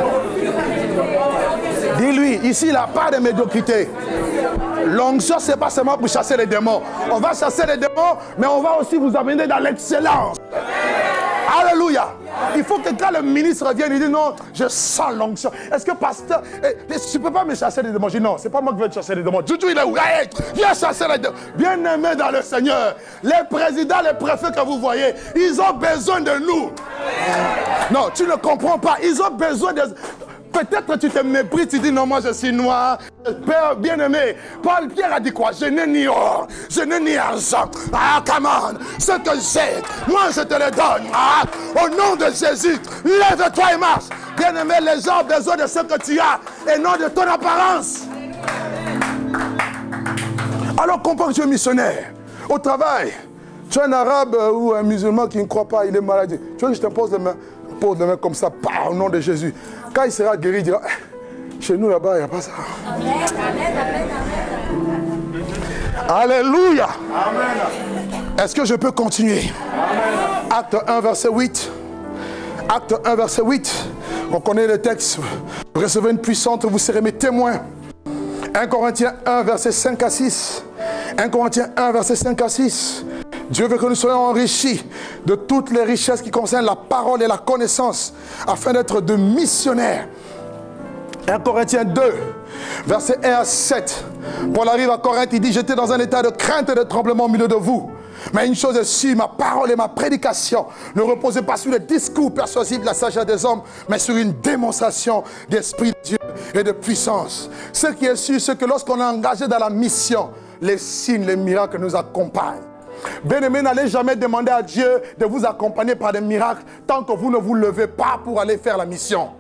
Dis-lui, ici, il n'y a pas de médiocrité. L'onction, ce n'est pas seulement pour chasser les démons. On va chasser les démons, mais on va aussi vous amener dans l'excellence. Alléluia. Il faut que quand le ministre vienne, il dit non, je sens l'onction. Est-ce que pasteur, eh, tu ne peux pas me chasser les démons? Je dis non, c'est pas moi qui vais te chasser les démons. Juju, il est où? Hey, viens chasser les démons. Bien aimé dans le Seigneur, les présidents, les préfets que vous voyez, ils ont besoin de nous. Non, tu ne comprends pas. Ils ont besoin de... Peut-être tu te méprises, tu dis non, moi je suis noir. Père bien-aimé, Paul Pierre a dit quoi? Je n'ai ni or, je n'ai ni argent. Ah, come on, ce que j'ai, moi je te le donne. Ah, au nom de Jésus, lève-toi et marche. Bien-aimé, les gens ont besoin de ce que tu as et non de ton apparence. Alors comprends que tu es missionnaire. Au travail, tu es un arabe ou un musulman qui ne croit pas, il est malade. Tu veux que je te pose les mains, pose les mains comme ça, par au nom de Jésus. Quand il sera guéri, il dira, chez nous là-bas, il n'y a pas ça. Amen, amen, amen, amen. Alléluia. Amen. Est-ce que je peux continuer? Amen. Acte un, verset huit. Acte un, verset huit. On connaît le texte. Recevez une puissante, vous serez mes témoins. un Corinthiens un, verset cinq à six. un Corinthiens un, verset cinq à six. Dieu veut que nous soyons enrichis de toutes les richesses qui concernent la parole et la connaissance, afin d'être de missionnaires. un Corinthiens deux, versets un à sept. Paul arrive à Corinthe, il dit, j'étais dans un état de crainte et de tremblement au milieu de vous. Mais une chose est sûre, ma parole et ma prédication ne reposaient pas sur le discours persuasif de la sagesse des hommes, mais sur une démonstration d'esprit de Dieu et de puissance. Ce qui est sûr, c'est que lorsqu'on est engagé dans la mission, les signes, les miracles nous accompagnent. Bien-aimé, n'allez jamais demander à Dieu de vous accompagner par des miracles tant que vous ne vous levez pas pour aller faire la mission.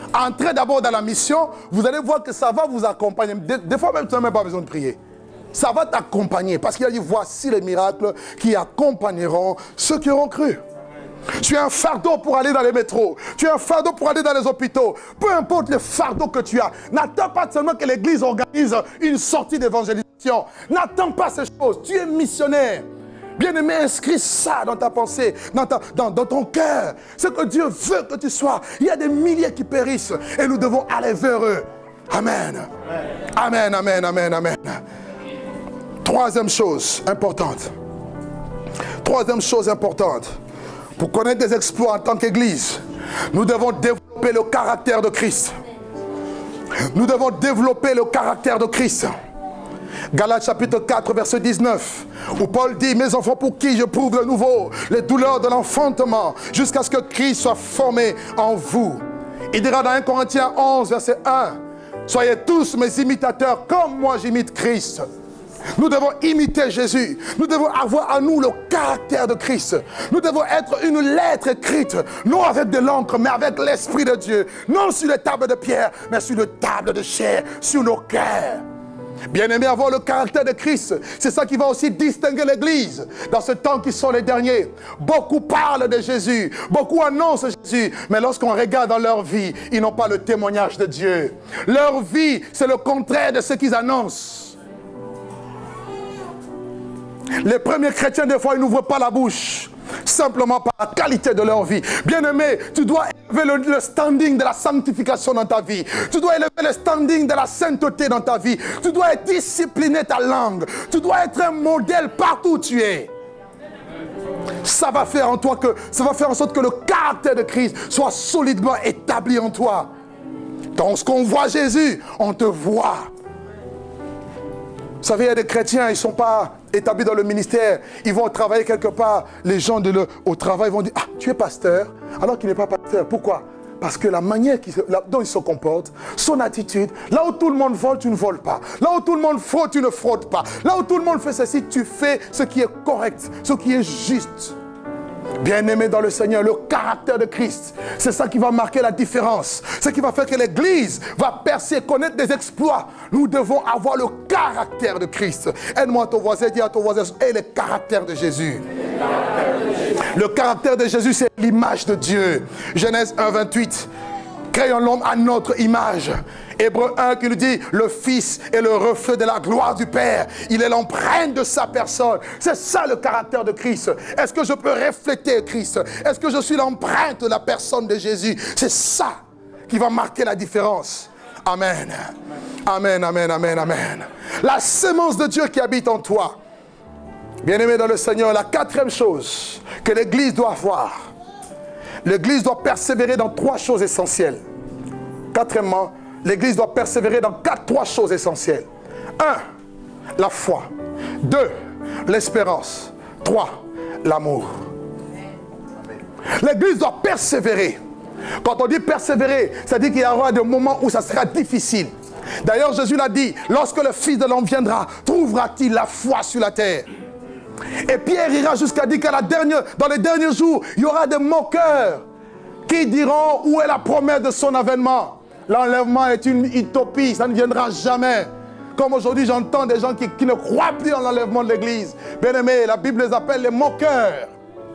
Entrez d'abord dans la mission, vous allez voir que ça va vous accompagner. Des, des fois même, tu n'as même pas besoin de prier. Ça va t'accompagner. Parce qu'il a dit, voici les miracles qui accompagneront ceux qui auront cru. Tu as un fardeau pour aller dans les métros. Tu as un fardeau pour aller dans les hôpitaux. Peu importe le fardeau que tu as. N'attends pas seulement que l'église organise une sortie d'évangélisation. N'attends pas ces choses. Tu es missionnaire. Bien-aimé, inscris ça dans ta pensée, dans, ta, dans, dans ton cœur. Ce que Dieu veut que tu sois. Il y a des milliers qui périssent et nous devons aller vers eux. Amen. Amen, amen, amen, amen. Troisième chose importante. Troisième chose importante. Pour connaître des exploits en tant qu'Église, nous devons développer le caractère de Christ. Nous devons développer le caractère de Christ. Galates chapitre quatre, verset dix-neuf, où Paul dit, mes enfants pour qui je prouve de nouveau les douleurs de l'enfantement, jusqu'à ce que Christ soit formé en vous. Il dira dans un Corinthiens onze, verset un, soyez tous mes imitateurs comme moi j'imite Christ. Nous devons imiter Jésus. Nous devons avoir à nous le caractère de Christ. Nous devons être une lettre écrite, non avec de l'encre, mais avec l'Esprit de Dieu. Non sur les tables de pierre, mais sur les tables de chair, sur nos cœurs. Bien-aimé, avoir le caractère de Christ, c'est ça qui va aussi distinguer l'Église dans ce temps qui sont les derniers. Beaucoup parlent de Jésus, beaucoup annoncent Jésus, mais lorsqu'on regarde dans leur vie, ils n'ont pas le témoignage de Dieu. Leur vie, c'est le contraire de ce qu'ils annoncent. Les premiers chrétiens, des fois, ils n'ouvrent pas la bouche, simplement par la qualité de leur vie. Bien-aimé, tu dois élever le, le standing de la sanctification dans ta vie. Tu dois élever le standing de la sainteté dans ta vie. Tu dois être discipliner ta langue. Tu dois être un modèle partout où tu es. Ça va faire en toi que, ça va faire en sorte que le caractère de Christ soit solidement établi en toi. Lorsqu'on voit Jésus, on te voit. Vous savez, il y a des chrétiens, ils ne sont pas établis dans le ministère. Ils vont travailler quelque part. Les gens de le, au travail vont dire, ah, tu es pasteur, alors qu'il n'est pas pasteur. Pourquoi? Parce que la manière qui, la, dont il se comporte, son attitude, là où tout le monde vole, tu ne voles pas. Là où tout le monde fraude, tu ne fraudes pas. Là où tout le monde fait ceci, tu fais ce qui est correct, ce qui est juste. Bien-aimé dans le Seigneur, le caractère de Christ, c'est ça qui va marquer la différence. Ce qui va faire que l'Église va percer, connaître des exploits. Nous devons avoir le caractère de Christ. Aide-moi à ton voisin, dis à ton voisin, et le caractère de Jésus. Le caractère de Jésus, c'est l'image de Dieu. Genèse un, vingt-huit. Créons l'homme à notre image. Hébreux un qui nous dit, le Fils est le reflet de la gloire du Père. Il est l'empreinte de sa personne. C'est ça le caractère de Christ. Est-ce que je peux refléter Christ? Est-ce que je suis l'empreinte de la personne de Jésus? C'est ça qui va marquer la différence. Amen. Amen, amen, amen, amen. La sémence de Dieu qui habite en toi. Bien-aimé dans le Seigneur, la quatrième chose que l'Église doit avoir. L'Église doit persévérer dans trois choses essentielles. Quatrièmement, l'Église doit persévérer dans quatre, trois choses essentielles. Un, la foi. Deux, l'espérance. Trois, l'amour. L'Église doit persévérer. Quand on dit persévérer, ça dit qu'il y aura des moments où ça sera difficile. D'ailleurs, Jésus l'a dit, lorsque le Fils de l'homme viendra, trouvera-t-il la foi sur la terre? Et Pierre ira jusqu'à dire qu'à la dernière, dans les derniers jours, il y aura des moqueurs qui diront où est la promesse de son avènement. L'enlèvement est une utopie, ça ne viendra jamais. Comme aujourd'hui, j'entends des gens qui, qui ne croient plus en l'enlèvement de l'Église. Bien-aimés, la Bible les appelle les moqueurs.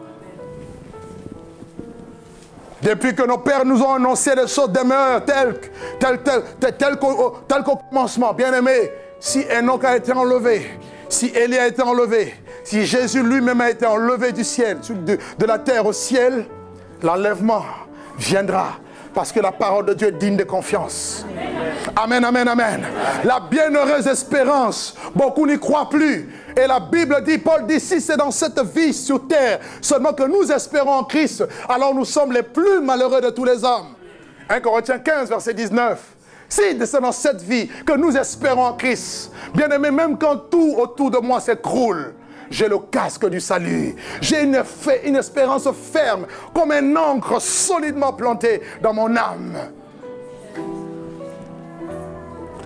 Depuis que nos pères nous ont annoncé des choses demeurent telles tel, tel, tel, tel qu'au tel qu'au commencement. Bien-aimés, si Enoch a été enlevé, si Élie a été enlevé, si Jésus lui-même a été enlevé du ciel, de, de la terre au ciel, l'enlèvement viendra. Parce que la parole de Dieu est digne de confiance. Amen, amen, amen. La bienheureuse espérance, beaucoup n'y croient plus. Et la Bible dit, Paul dit, si c'est dans cette vie sur terre, seulement que nous espérons en Christ, alors nous sommes les plus malheureux de tous les hommes. un Corinthiens quinze, verset dix-neuf. Si c'est dans cette vie que nous espérons en Christ, bien aimé, même quand tout autour de moi s'écroule, j'ai le casque du salut. J'ai une, une espérance ferme, comme un ancre solidement planté dans mon âme.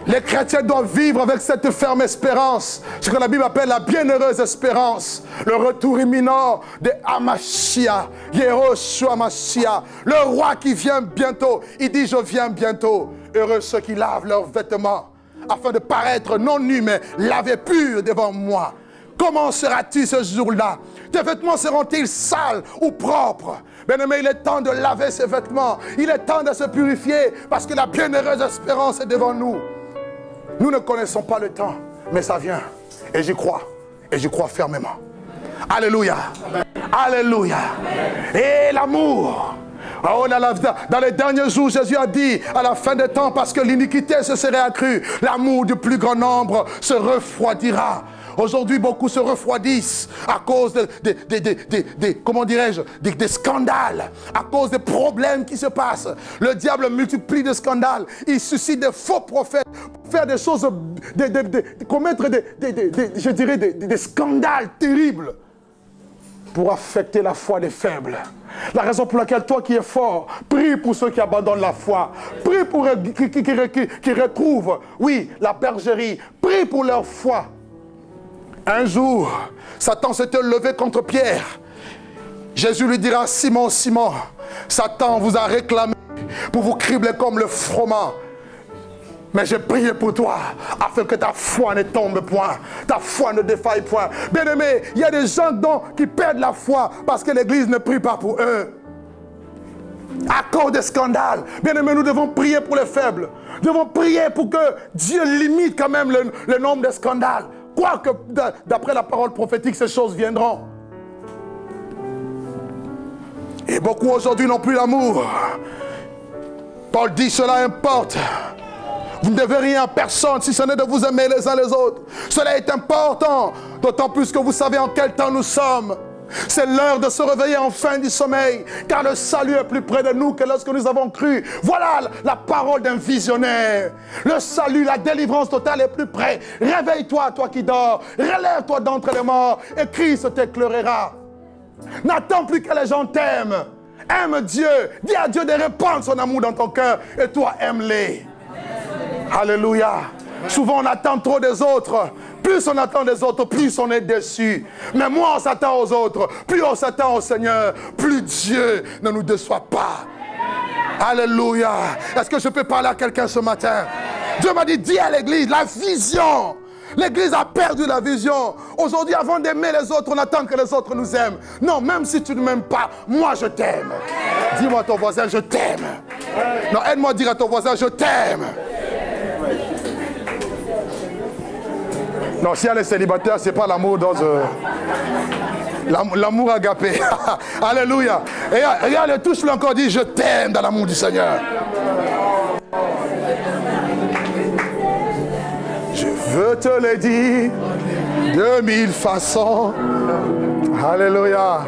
Les chrétiens doivent vivre avec cette ferme espérance, ce que la Bible appelle la bienheureuse espérance, le retour imminent de Amashia, Yehoshua Amashia, le roi qui vient bientôt. Il dit, je viens bientôt. Heureux ceux qui lavent leurs vêtements, afin de paraître non nus, mais lavés purs devant moi. Comment seras-tu ce jour-là? Tes vêtements seront-ils sales ou propres? Bien-aimé, il est temps de laver ses vêtements. Il est temps de se purifier, parce que la bienheureuse espérance est devant nous. Nous ne connaissons pas le temps, mais ça vient. Et j'y crois. Et j'y crois fermement. Alléluia. Amen. Alléluia. Amen. Et l'amour. Oh, dans les derniers jours, Jésus a dit, à la fin des temps, parce que l'iniquité se serait accrue, l'amour du plus grand nombre se refroidira. Aujourd'hui, beaucoup se refroidissent à cause de, de, de, de, de, de comment dirais-je, des de scandales, à cause des problèmes qui se passent. Le diable multiplie des scandales. Il suscite des faux prophètes pour faire des choses, de, de, de, de commettre des, de, de, de, je dirais, des, des scandales terribles pour affecter la foi des faibles. La raison pour laquelle toi qui es fort, prie pour ceux qui abandonnent la foi. Prie pour qui, qui, qui, qui, qui retrouvent, oui, la bergerie. Prie pour leur foi. Un jour, Satan s'était levé contre Pierre. Jésus lui dira, Simon, Simon, Satan vous a réclamé pour vous cribler comme le froment. Mais j'ai prié pour toi, afin que ta foi ne tombe point, ta foi ne défaille point. Bien-aimé, il y a des gens dont, qui perdent la foi parce que l'Église ne prie pas pour eux. À cause des scandales. Bien-aimé, nous devons prier pour les faibles. Nous devons prier pour que Dieu limite quand même le, le nombre de scandales. Quoique, d'après la parole prophétique, ces choses viendront. Et beaucoup aujourd'hui n'ont plus l'amour. Paul dit, cela importe. Vous ne devez rien à personne si ce n'est de vous aimer les uns les autres. Cela est important, d'autant plus que vous savez en quel temps nous sommes. C'est l'heure de se réveiller enfin du sommeil, car le salut est plus près de nous que lorsque nous avons cru. Voilà la parole d'un visionnaire. Le salut, la délivrance totale est plus près. Réveille-toi, toi qui dors. Relève-toi d'entre les morts et Christ t'éclairera. N'attends plus que les gens t'aiment. Aime Dieu. Dis à Dieu de répandre son amour dans ton cœur et toi aime-les. Alléluia. Souvent on attend trop des autres. Plus on attend des autres, plus on est déçu. Mais moins on s'attend aux autres, plus on s'attend au Seigneur, plus Dieu ne nous déçoit pas. Alléluia. Est-ce que je peux parler à quelqu'un ce matin? Dieu m'a dit, dis à l'église, la vision. L'église a perdu la vision. Aujourd'hui, avant d'aimer les autres, on attend que les autres nous aiment. Non, même si tu ne m'aimes pas, moi je t'aime. Dis-moi à ton voisin, je t'aime. Non, aide-moi à dire à ton voisin, je t'aime. Non, si elle est célibataire, ce n'est pas l'amour dans... Euh, l'amour agapé. Alléluia. Et regarde, touche-le encore, dit, je t'aime dans l'amour du Seigneur. Je veux te le dire de mille façons. Alléluia.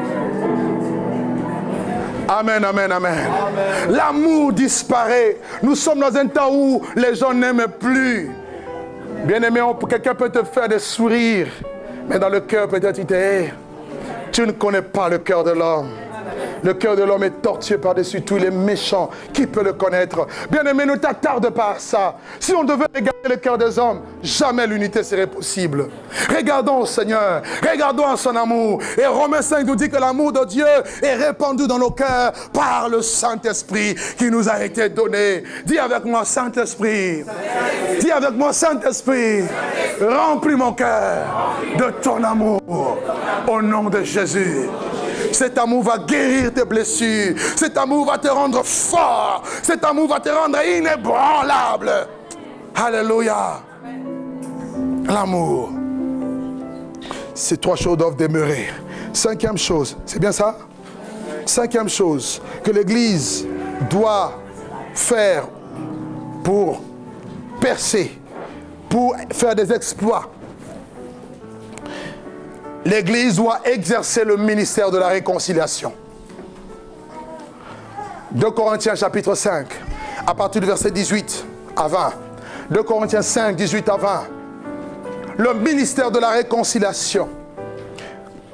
Amen, amen, amen. L'amour disparaît. Nous sommes dans un temps où les gens n'aiment plus. Bien-aimé, quelqu'un peut te faire des sourires, mais dans le cœur, peut-être il te hait. Tu ne connais pas le cœur de l'homme. Le cœur de l'homme est tortueux par-dessus tout, il est méchant. Qui peut le connaître? Bien-aimé, ne t'attarde pas à ça. Si on devait regarder le cœur des hommes, jamais l'unité serait possible. Regardons au Seigneur, regardons à son amour. Et Romains cinq nous dit que l'amour de Dieu est répandu dans nos cœurs par le Saint-Esprit qui nous a été donné. Dis avec moi, Saint-Esprit. Saint Dis avec moi, Saint-Esprit. Saint Remplis mon cœur de ton amour. Au nom de Jésus. Cet amour va guérir tes blessures. Cet amour va te rendre fort. Cet amour va te rendre inébranlable. Alléluia. L'amour. Ces trois choses doivent demeurer. Cinquième chose, c'est bien ça? Cinquième chose que l'Église doit faire pour percer, pour faire des exploits. L'Église doit exercer le ministère de la réconciliation. deux Corinthiens chapitre cinq, à partir du verset dix-huit à vingt. deux Corinthiens cinq, dix-huit à vingt. Le ministère de la réconciliation.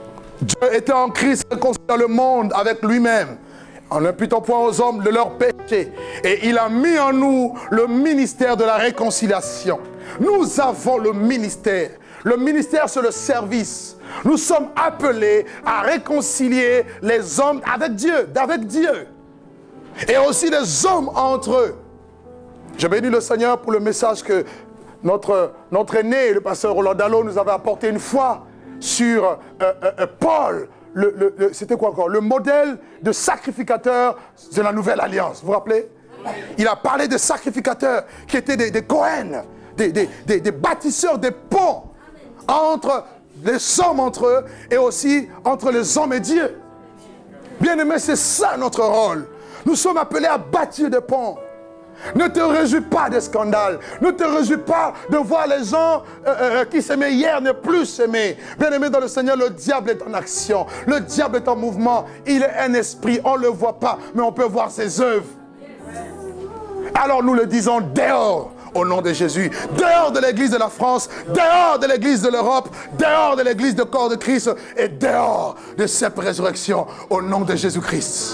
Dieu était en Christ réconciliant le monde avec lui-même, en n'imputant point aux hommes de leurs péchés. péché. Et il a mis en nous le ministère de la réconciliation. Nous avons le ministère. Le ministère, c'est le service. Nous sommes appelés à réconcilier les hommes avec Dieu, avec Dieu. Et aussi les hommes entre eux. Je bénis le Seigneur pour le message que notre, notre aîné, le pasteur Roland Dallot, nous avait apporté une fois sur euh, euh, Paul. Le, le, le, c'était quoi encore? Le modèle de sacrificateur de la nouvelle alliance. Vous vous rappelez? Il a parlé de sacrificateurs qui étaient des, des Cohen, des, des, des, des bâtisseurs des ponts entre les hommes entre eux et aussi entre les hommes et Dieu. Bien-aimé, c'est ça notre rôle. Nous sommes appelés à bâtir des ponts. Ne te réjouis pas des scandales. Ne te réjouis pas de voir les gens euh, euh, qui s'aimaient hier ne plus s'aimer. Bien-aimé dans le Seigneur, le diable est en action. Le diable est en mouvement. Il est un esprit. On ne le voit pas, mais on peut voir ses œuvres. Alors nous le disons dehors. Au nom de Jésus, dehors de l'église de la France, dehors de l'église de l'Europe, dehors de l'église de corps de Christ et dehors de cette résurrection au nom de Jésus-Christ.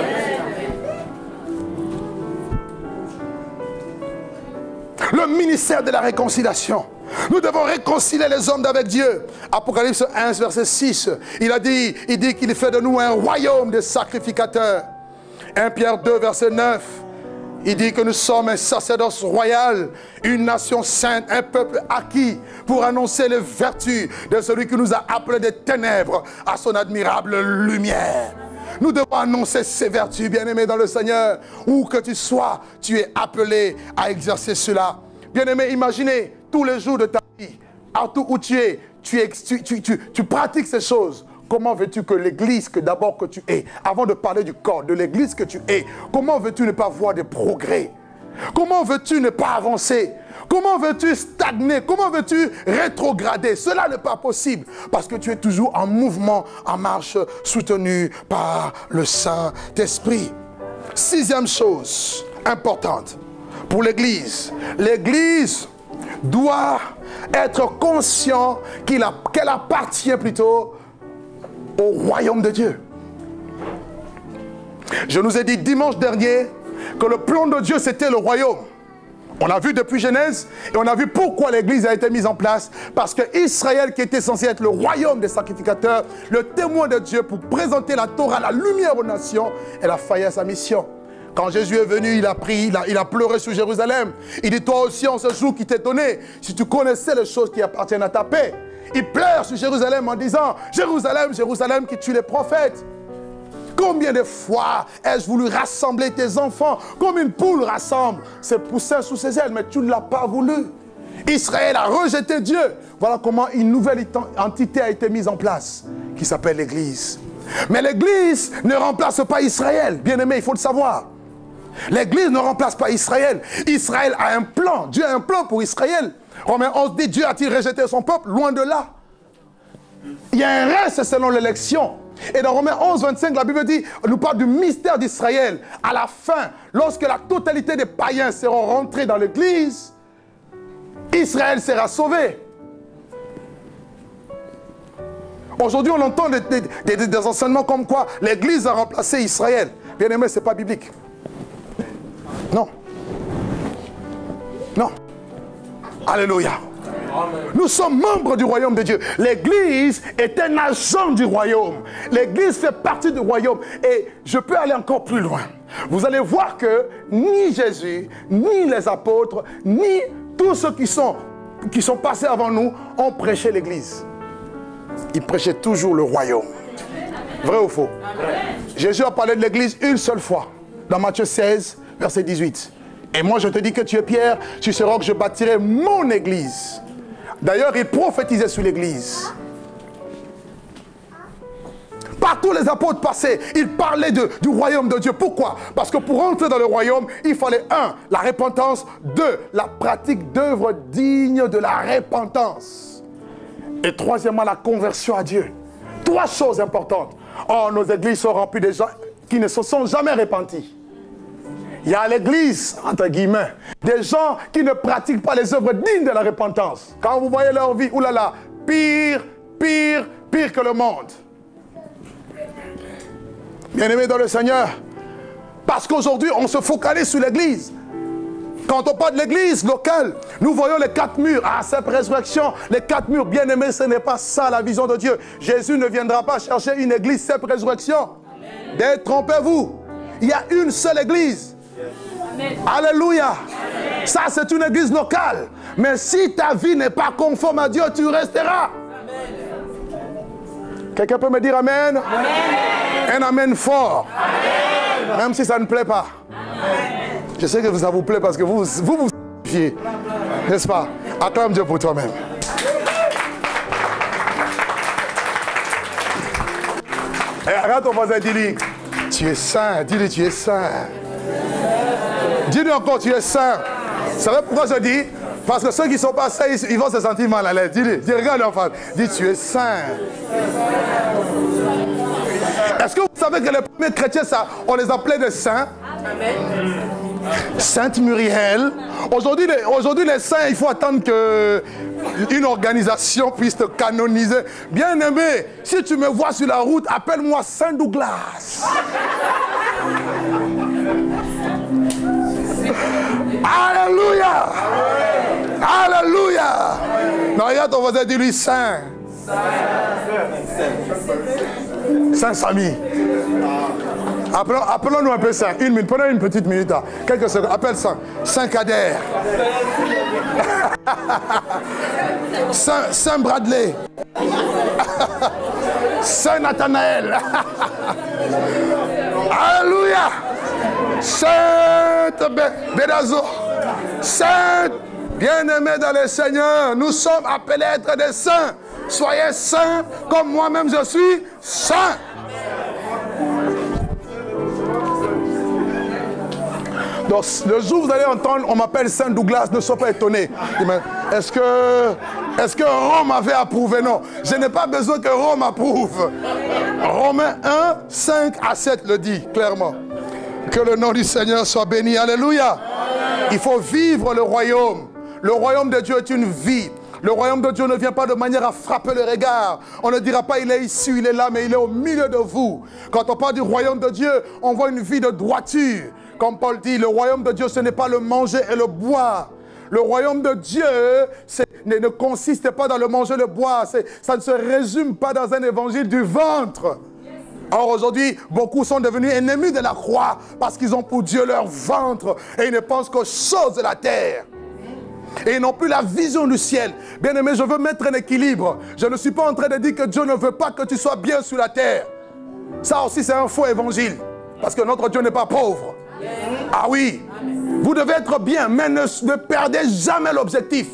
Le ministère de la réconciliation. Nous devons réconcilier les hommes avec Dieu. Apocalypse un, verset six, il a dit, il dit qu'il fait de nous un royaume de sacrificateurs. un Pierre deux, verset neuf. Il dit que nous sommes un sacerdoce royal, une nation sainte, un peuple acquis pour annoncer les vertus de celui qui nous a appelés des ténèbres à son admirable lumière. Nous devons annoncer ces vertus, bien-aimés dans le Seigneur. Où que tu sois, tu es appelé à exercer cela. Bien-aimés, imaginez tous les jours de ta vie, partout où tu es, tu, es, tu, tu, tu, tu pratiques ces choses. Comment veux-tu que l'église que d'abord que tu es, avant de parler du corps, de l'église que tu es, comment veux-tu ne pas voir des progrès? Comment veux-tu ne pas avancer? Comment veux-tu stagner? Comment veux-tu rétrograder? Cela n'est pas possible parce que tu es toujours en mouvement, en marche, soutenu par le Saint-Esprit. Sixième chose importante pour l'église. L'église doit être conscient qu'il a, qu'elle appartient plutôt au royaume de Dieu. Je nous ai dit dimanche dernier que le plan de Dieu c'était le royaume. On a vu depuis Genèse et on a vu pourquoi l'église a été mise en place. Parce que Israël, qui était censé être le royaume des sacrificateurs, le témoin de Dieu pour présenter la Torah, la lumière aux nations, elle a failli à sa mission. Quand Jésus est venu, il a prié, il a, il a pleuré sur Jérusalem. Il dit, toi aussi en ce jour qui t'est donné, si tu connaissais les choses qui appartiennent à ta paix. Il pleure sur Jérusalem en disant, Jérusalem, Jérusalem qui tue les prophètes. Combien de fois ai-je voulu rassembler tes enfants comme une poule rassemble ses poussins sous ses ailes, mais tu ne l'as pas voulu. Israël a rejeté Dieu. Voilà comment une nouvelle entité a été mise en place, qui s'appelle l'Église. Mais l'Église ne remplace pas Israël. Bien aimé, il faut le savoir. L'Église ne remplace pas Israël. Israël a un plan. Dieu a un plan pour Israël. Romains onze dit, Dieu a-t-il rejeté son peuple? Loin de là. Il y a un reste selon l'élection. Et dans Romains onze, vingt-cinq, la Bible dit, on nous parle du mystère d'Israël. À la fin, lorsque la totalité des païens seront rentrés dans l'Église, Israël sera sauvé. Aujourd'hui, on entend des, des, des, des enseignements comme quoi l'Église a remplacé Israël. Bien aimé, ce n'est pas biblique. Non. Non. Alléluia. Nous sommes membres du royaume de Dieu. L'Église est un agent du royaume. L'Église fait partie du royaume. Et je peux aller encore plus loin. Vous allez voir que ni Jésus, ni les apôtres, ni tous ceux qui sont, qui sont passés avant nous ont prêché l'Église. Ils prêchaient toujours le royaume. Vrai ou faux? Jésus a parlé de l'Église une seule fois. Dans Matthieu seize, verset dix-huit. Et moi je te dis que tu es Pierre, tu seras que je bâtirai mon Église. D'ailleurs, il prophétisait sur l'Église. Partout les apôtres passaient, ils parlaient de, du royaume de Dieu. Pourquoi? Parce que pour entrer dans le royaume, il fallait un, la repentance, deux, la pratique d'œuvres dignes de la repentance. Et troisièmement, la conversion à Dieu. Trois choses importantes. Oh, nos églises sont remplies de gens qui ne se sont jamais repentis. Il y a à l'église, entre guillemets, des gens qui ne pratiquent pas les œuvres dignes de la repentance. Quand vous voyez leur vie, oulala, pire, pire, pire que le monde. Bien-aimés dans le Seigneur, Parce qu'aujourd'hui, on se focalise sur l'église. Quand on parle de l'église locale, nous voyons les quatre murs. Ah, cette résurrection, les quatre murs. Bien aimés, ce n'est pas ça la vision de Dieu. Jésus ne viendra pas chercher une église, cette résurrection. Détrompez-vous. Il y a une seule église. Amen. Alléluia. Amen. Ça, c'est une église locale. Mais si ta vie n'est pas conforme à Dieu, tu resteras. Quelqu'un peut me dire amen? Amen. Un amen fort. Amen. Même si ça ne plaît pas. Amen. Je sais que ça vous plaît parce que vous vous, vous fiez. N'est-ce pas? Acclame Dieu pour toi-même. Et regarde ton voisin, dis-lui, tu es saint. Dis-lui, tu es saint. Dis-lui encore, tu es saint. Vous savez pourquoi je dis? Parce que ceux qui ne sont pas saints, ils vont se sentir mal à l'aise. Dis-lui, dis, regarde en face. Dis, tu es saint. Est-ce que vous savez que les premiers chrétiens, ça, on les appelait des saints? Amen. Sainte Muriel. Aujourd'hui les, aujourd'hui, les saints, il faut attendre qu'une organisation puisse te canoniser. Bien aimé, si tu me vois sur la route, appelle-moi Saint Douglas. Alléluia. Alléluia. Non, regarde ton voisin, dis-lui Saint. Saint Samy. Appelons, appelons-nous un peu Saint. Une minute, prenons une petite minute. Là. Quelques secondes. Appelle Saint. Saint Kader. Saint, Saint Bradley. Saint Nathanaël. Alléluia. Sainte Bédazo. Sainte, bien-aimés dans le Seigneur, nous sommes appelés à être des saints. Soyez saints comme moi-même je suis saint. Donc, le jour où vous allez entendre, on m'appelle Saint Douglas, ne sois pas étonné. Est-ce que, est-ce que Rome avait approuvé? Non. Je n'ai pas besoin que Rome approuve. Romains un, cinq à sept le dit clairement. Que le nom du Seigneur soit béni. Alléluia. Il faut vivre le royaume. Le royaume de Dieu est une vie. Le royaume de Dieu ne vient pas de manière à frapper le regard. On ne dira pas il est ici, il est là, mais il est au milieu de vous. Quand on parle du royaume de Dieu, on voit une vie de droiture. Comme Paul dit, le royaume de Dieu, ce n'est pas le manger et le boire. Le royaume de Dieu ne, ne consiste pas dans le manger et le boire. Ça ne se résume pas dans un évangile du ventre. Or aujourd'hui, beaucoup sont devenus ennemis de la croix parce qu'ils ont pour Dieu leur ventre et ils ne pensent qu'aux choses de la terre. Et ils n'ont plus la vision du ciel. Bien aimé, je veux mettre un équilibre. Je ne suis pas en train de dire que Dieu ne veut pas que tu sois bien sur la terre. Ça aussi, c'est un faux évangile. Parce que notre Dieu n'est pas pauvre. Ah oui, vous devez être bien, mais ne, ne perdez jamais l'objectif.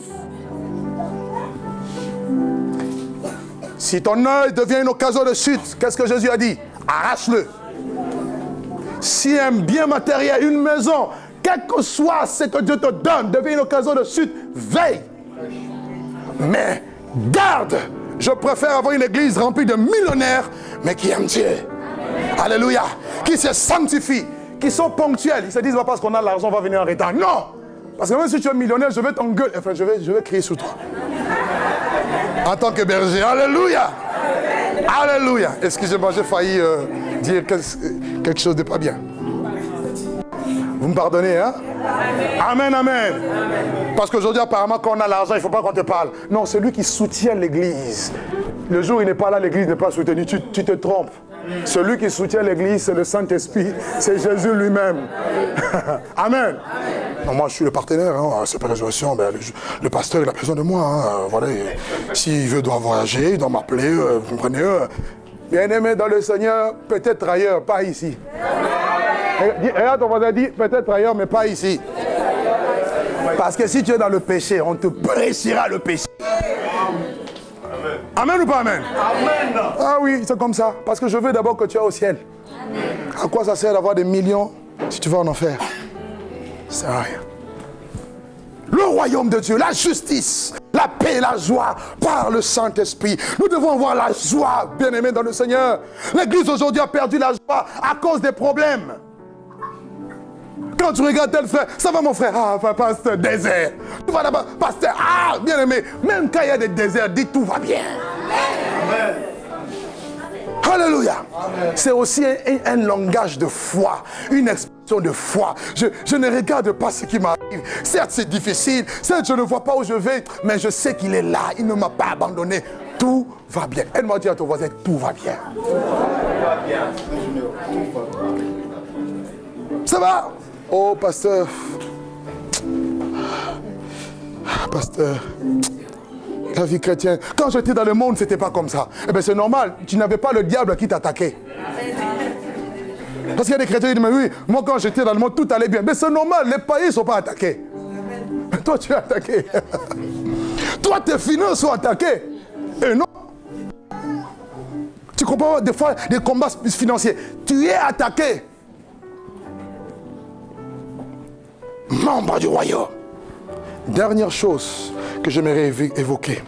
Si ton œil devient une occasion de chute, qu'est-ce que Jésus a dit? Arrache-le. Si un bien matériel, une maison, quel que soit ce que Dieu te donne, devient une occasion de chute, veille. Mais garde. Je préfère avoir une église remplie de millionnaires, mais qui aiment Dieu. Alléluia. Qui se sanctifient, qui sont ponctuels. Ils se disent, pas parce qu'on a l'argent, on va venir en retard. Non. Parce que même si tu es millionnaire, je vais t'engueuler. Enfin, je vais, je vais crier sur toi. En tant que berger. Alléluia. Alléluia. Excusez-moi, j'ai failli euh, dire quelque chose de pas bien. Vous me pardonnez, hein? Amen, amen. Parce qu'aujourd'hui, apparemment, quand on a l'argent, il ne faut pas qu'on te parle. Non, c'est lui qui soutient l'église. Le jour où il n'est pas là, l'église n'est pas soutenue. Tu, tu te trompes. Celui qui soutient l'église, c'est le Saint-Esprit. C'est Jésus lui-même. Amen. Non, moi, je suis le partenaire. Hein. C'est pas résurrection. Ben, le, le pasteur, il a besoin de moi. Hein. Voilà. S'il veut, doit voyager, il doit m'appeler. Euh, vous comprenez? Euh. Bien-aimé dans le Seigneur, peut-être ailleurs, pas ici. Regarde, on va dire peut-être ailleurs, mais pas ici. Parce que si tu es dans le péché, on te prêchera le péché. Amen ou pas amen? Amen. Ah oui, c'est comme ça. Parce que je veux d'abord que tu ailles au ciel. À quoi ça sert d'avoir des millions si tu vas en enfer? Ça sert à rien. Le royaume de Dieu, la justice, la paix, la joie par le Saint-Esprit. Nous devons avoir la joie, bien-aimés dans le Seigneur. L'église aujourd'hui a perdu la joie à cause des problèmes. Quand tu regardes tel frère, ça va mon frère, ah, pasteur, désert. Tu vas là-bas, pasteur, ah, bien-aimé. Même quand il y a des déserts, dis tout va bien. Amen. Alléluia. C'est aussi un, un langage de foi, une expression question de foi. Je, je ne regarde pas ce qui m'arrive. Certes, c'est difficile. Certes, je ne vois pas où je vais. Mais je sais qu'il est là. Il ne m'a pas abandonné. Tout va bien. Elle-moi dit à ton voisin, tout va bien. Tout va bien. Ça va? Oh, pasteur. Pasteur. La vie chrétienne. Quand j'étais dans le monde, ce n'était pas comme ça. Eh bien, c'est normal. Tu n'avais pas le diable qui t'attaquait. Parce qu'il y a des chrétiens qui disent, mais oui, moi quand j'étais dans le monde, tout allait bien. Mais c'est normal, les païens ne sont pas attaqués. Mais toi, tu es attaqué. Toi, tes finances sont attaquées. Et non. Tu comprends des fois des combats financiers. Tu es attaqué. Membre du royaume. Dernière chose que j'aimerais évoquer.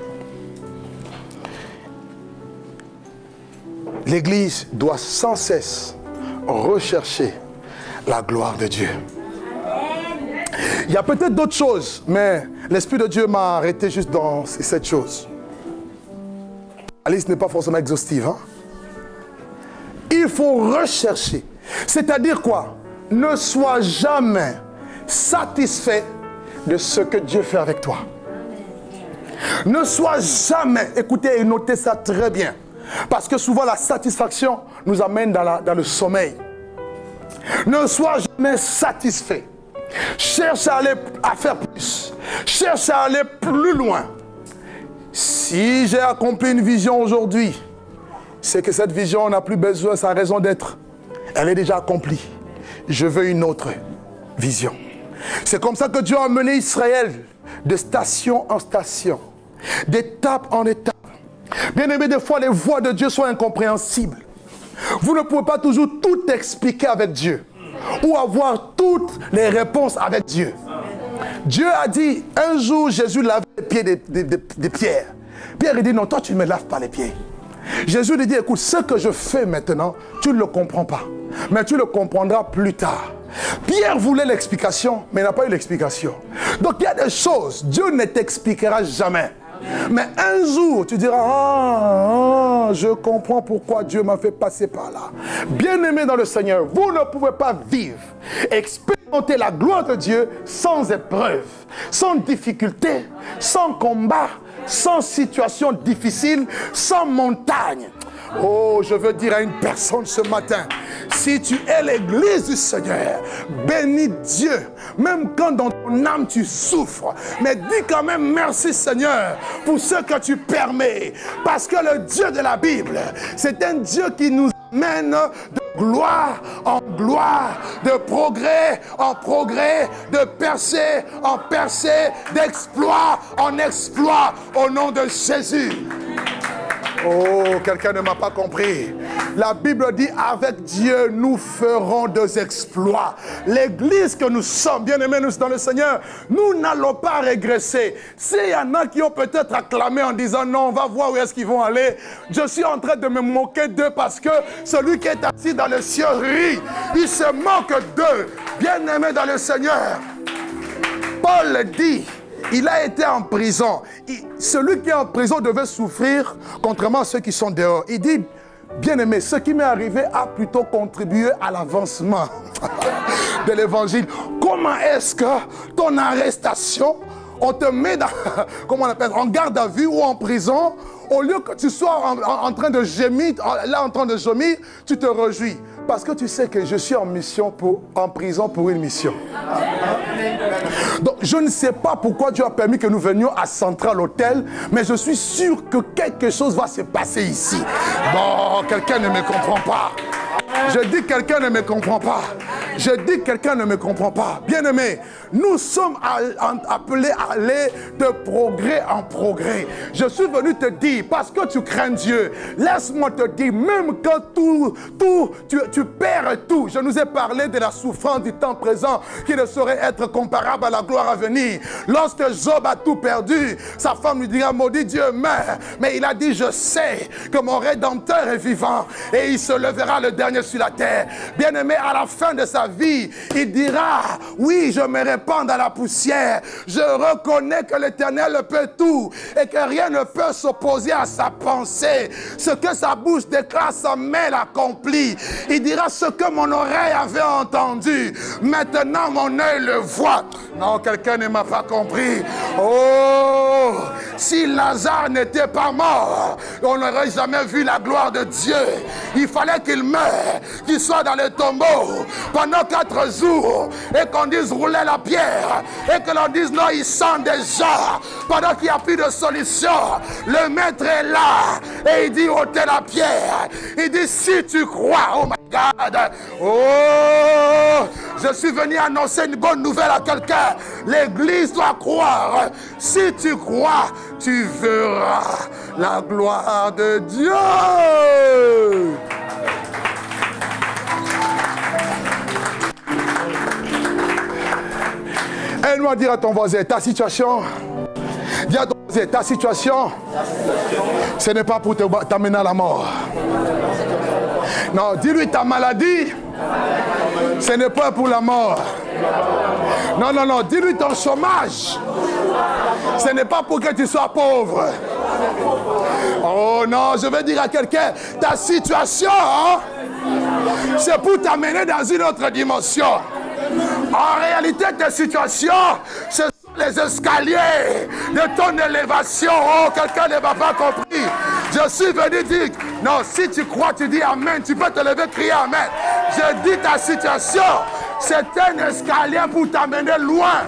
L'Église doit sans cesse rechercher la gloire de Dieu. Il y a peut-être d'autres choses, mais l'Esprit de Dieu m'a arrêté juste dans cette chose. La liste n'est pas forcément exhaustive. Hein? Il faut rechercher. C'est-à-dire quoi? Ne sois jamais satisfait de ce que Dieu fait avec toi. Ne sois jamais, écoutez et notez ça très bien, parce que souvent la satisfaction nous amène dans, la, dans le sommeil. Ne sois jamais satisfait. Cherche à aller à faire plus. Cherche à aller plus loin. Si j'ai accompli une vision aujourd'hui, c'est que cette vision n'a plus besoin, sa raison d'être. Elle est déjà accomplie. Je veux une autre vision. C'est comme ça que Dieu a mené Israël de station en station, d'étape en étape. Bien aimé, des fois les voies de Dieu sont incompréhensibles. Vous ne pouvez pas toujours tout expliquer avec Dieu ou avoir toutes les réponses avec Dieu. Dieu a dit, un jour Jésus lavait les pieds des, des, des, des Pierre. Pierre il dit, non, toi tu ne me laves pas les pieds. Jésus lui dit, écoute, ce que je fais maintenant, tu ne le comprends pas. Mais tu le comprendras plus tard. Pierre voulait l'explication, mais il n'a pas eu l'explication. Donc il y a des choses, Dieu ne t'expliquera jamais. Mais un jour, tu diras, ah, ah, je comprends pourquoi Dieu m'a fait passer par là. Bien-aimé dans le Seigneur, vous ne pouvez pas vivre, expérimenter la gloire de Dieu sans épreuve, sans difficulté, sans combat, sans situation difficile, sans montagne. Oh, je veux dire à une personne ce matin, si tu es l'église du Seigneur, bénis Dieu, même quand dans ton âme tu souffres, mais dis quand même merci Seigneur pour ce que tu permets, parce que le Dieu de la Bible, c'est un Dieu qui nous amène de gloire en gloire, de progrès en progrès, de percée en percée, d'exploit en exploit, au nom de Jésus. Oh, quelqu'un ne m'a pas compris. La Bible dit, avec Dieu, nous ferons des exploits. L'église que nous sommes, bien-aimés nous dans le Seigneur, nous n'allons pas régresser. S'il y en a qui ont peut-être acclamé en disant, non, on va voir où est-ce qu'ils vont aller. Je suis en train de me moquer d'eux parce que celui qui est assis dans le ciel rit. Il se moque d'eux. Bien-aimés dans le Seigneur. Paul dit, il a été en prison. Il, celui qui est en prison devait souffrir, contrairement à ceux qui sont dehors. Il dit, bien-aimé, ce qui m'est arrivé a plutôt contribué à l'avancement de l'évangile. Comment est-ce que ton arrestation, on te met dans, comment on appelle, en garde à vue ou en prison, au lieu que tu sois en, en, en train de gémir, là en train de gémir, tu te réjouis. Parce que tu sais que je suis en mission, pour, en prison pour une mission. Donc je ne sais pas pourquoi Dieu a permis que nous venions à Central Hôtel, mais je suis sûr que quelque chose va se passer ici. Bon, quelqu'un ne me comprend pas. Je dis quelqu'un ne me comprend pas. Je dis quelqu'un ne me comprend pas. Bien-aimé, nous sommes appelés à aller de progrès en progrès. Je suis venu te dire, parce que tu crains Dieu, laisse-moi te dire, même quand tout, tout, tu, tu perds tout. Je nous ai parlé de la souffrance du temps présent qui ne saurait être comparable à la gloire à venir. Lorsque Job a tout perdu, sa femme lui dira, maudit Dieu meurt. Mais il a dit, je sais que mon Rédempteur est vivant et il se levera le dernier sur la terre. Bien-aimé, à la fin de sa sa vie, il dira, oui, je me répands dans la poussière. Je reconnais que l'Éternel peut tout et que rien ne peut s'opposer à sa pensée. Ce que sa bouche déclare, sa main l'accomplit. Il dira ce que mon oreille avait entendu. Maintenant, mon œil le voit. Non, quelqu'un ne m'a pas compris. Oh, si Lazare n'était pas mort, on n'aurait jamais vu la gloire de Dieu. Il fallait qu'il meure, qu'il soit dans le tombeau pendant quatre jours et qu'on dise rouler la pierre et que l'on dise non, il sent déjà. Pendant qu'il n'y a plus de solution, le maître est là et il dit ôtez la pierre. Il dit si tu crois, oh my God, oh, je suis venu annoncer une bonne nouvelle à quelqu'un. L'église doit croire. Si tu crois, tu verras la gloire de Dieu. Aide-moi à dire à ton voisin, ta situation, dis à ton voisin, ta situation, ce n'est pas pour t'amener à la mort. Non, dis-lui ta maladie, ce n'est pas pour la mort. Non, non, non, dis-lui ton chômage, ce n'est pas pour que tu sois pauvre. Oh non, je veux dire à quelqu'un, ta situation, hein, c'est pour t'amener dans une autre dimension. En réalité, tes situations, ce sont les escaliers de ton élévation. Oh, quelqu'un ne m'a pas compris. Je suis venu dire, non, si tu crois, tu dis Amen. Tu peux te lever, crier Amen. Je dis ta situation, c'est un escalier pour t'amener loin.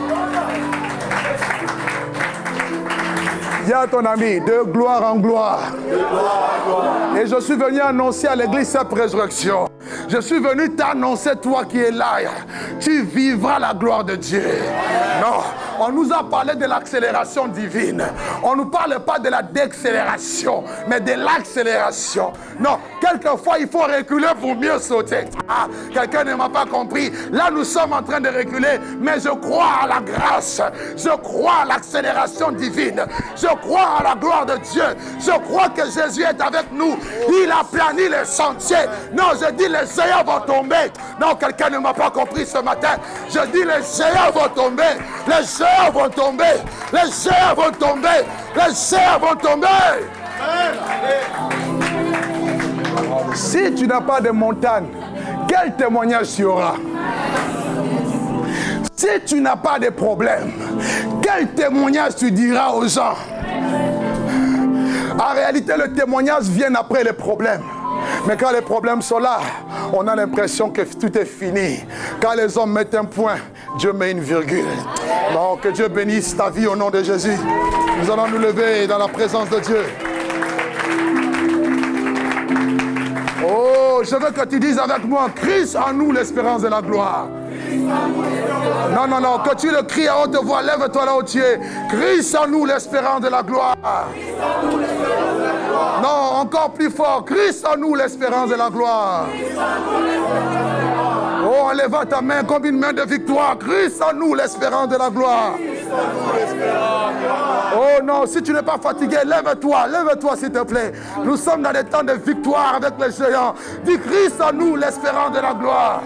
Dis à ton ami, de gloire en gloire. Et je suis venu annoncer à l'église cette résurrection. Je suis venu t'annoncer, toi qui es là, tu vivras la gloire de Dieu. Non, on nous a parlé de l'accélération divine. On ne nous parle pas de la décélération, mais de l'accélération. Non, quelquefois il faut reculer pour mieux sauter. Ah, quelqu'un ne m'a pas compris. Là, nous sommes en train de reculer, mais je crois à la grâce. Je crois à l'accélération divine. Je crois à la gloire de Dieu. Je crois que Jésus est avec nous. Il a plani les sentiers. Non, je dis les géants vont tomber. Non, quelqu'un ne m'a pas compris ce matin. Je dis les géants vont tomber. Les géants vont tomber. Les géants vont tomber. Les géants vont tomber. Si tu n'as pas de montagne, quel témoignage tu auras? Si tu n'as pas de problème, quel témoignage tu diras aux gens? En réalité, le témoignage vient après les problèmes. Mais quand les problèmes sont là, on a l'impression que tout est fini. Quand les hommes mettent un point, Dieu met une virgule. Donc que Dieu bénisse ta vie au nom de Jésus. Nous allons nous lever dans la présence de Dieu. Oh, je veux que tu dises avec moi, Christ en nous l'espérance de la gloire. Non, non, non, que tu le cries à haute voix, lève-toi là où tu es. Christ en nous l'espérance de la gloire. Non, encore plus fort. Christ en nous l'espérance de la gloire. Oh, lève ta main comme une main de victoire. Christ en nous l'espérance de la gloire. Oh non, si tu n'es pas fatigué, lève-toi, lève-toi s'il te plaît. Nous sommes dans des temps de victoire avec les géants. Dis Christ en nous l'espérance de la gloire.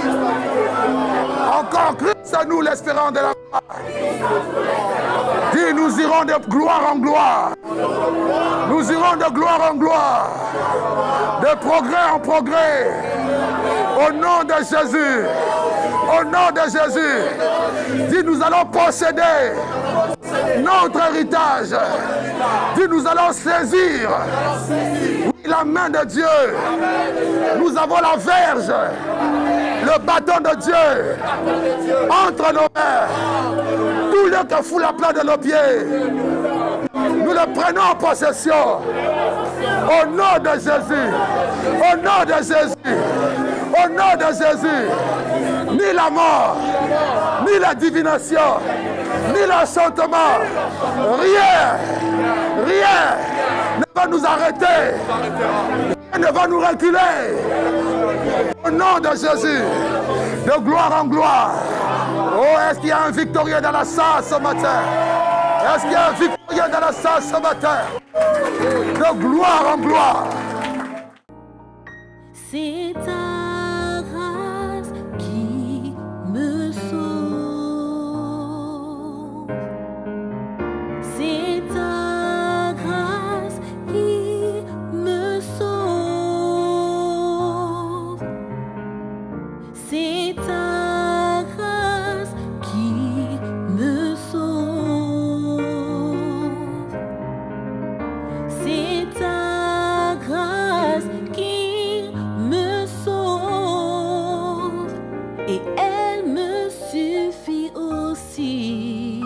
Encore Christ en nous l'espérance de la gloire. Dis nous irons de gloire en gloire. Nous irons de gloire en gloire. De progrès en progrès. Au nom de Jésus. Au nom de Jésus. Dis nous allons posséder notre héritage. Dis nous allons saisir oui, la main de Dieu. Nous avons la verge, le bâton de Dieu entre nos mains. Tout lieu que fout la plaie de nos pieds, nous le prenons en possession. Au nom de Jésus. Au nom de Jésus. Au nom de Jésus. Ni la mort, ni la divination, ni l'enchantement, rien, rien ne va nous arrêter, rien ne va nous reculer. Au nom de Jésus, de gloire en gloire. Oh, est-ce qu'il y a un victorieux dans la salle ce matin? Est-ce qu'il y a un victorieux dans la salle ce matin? De gloire en gloire. C'est ta grâce qui me sauve et elle me suffit aussi.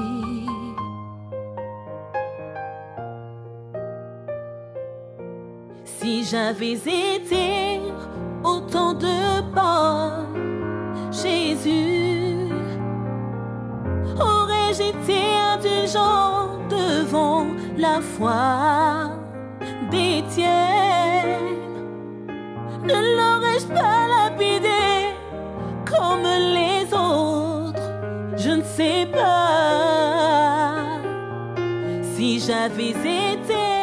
Si j'avais été autant de pas, Jésus, aurais-je été indulgent devant la foi des tiens? Ne l'aurais-je pas lapidé comme les autres? Je ne sais pas. Si j'avais été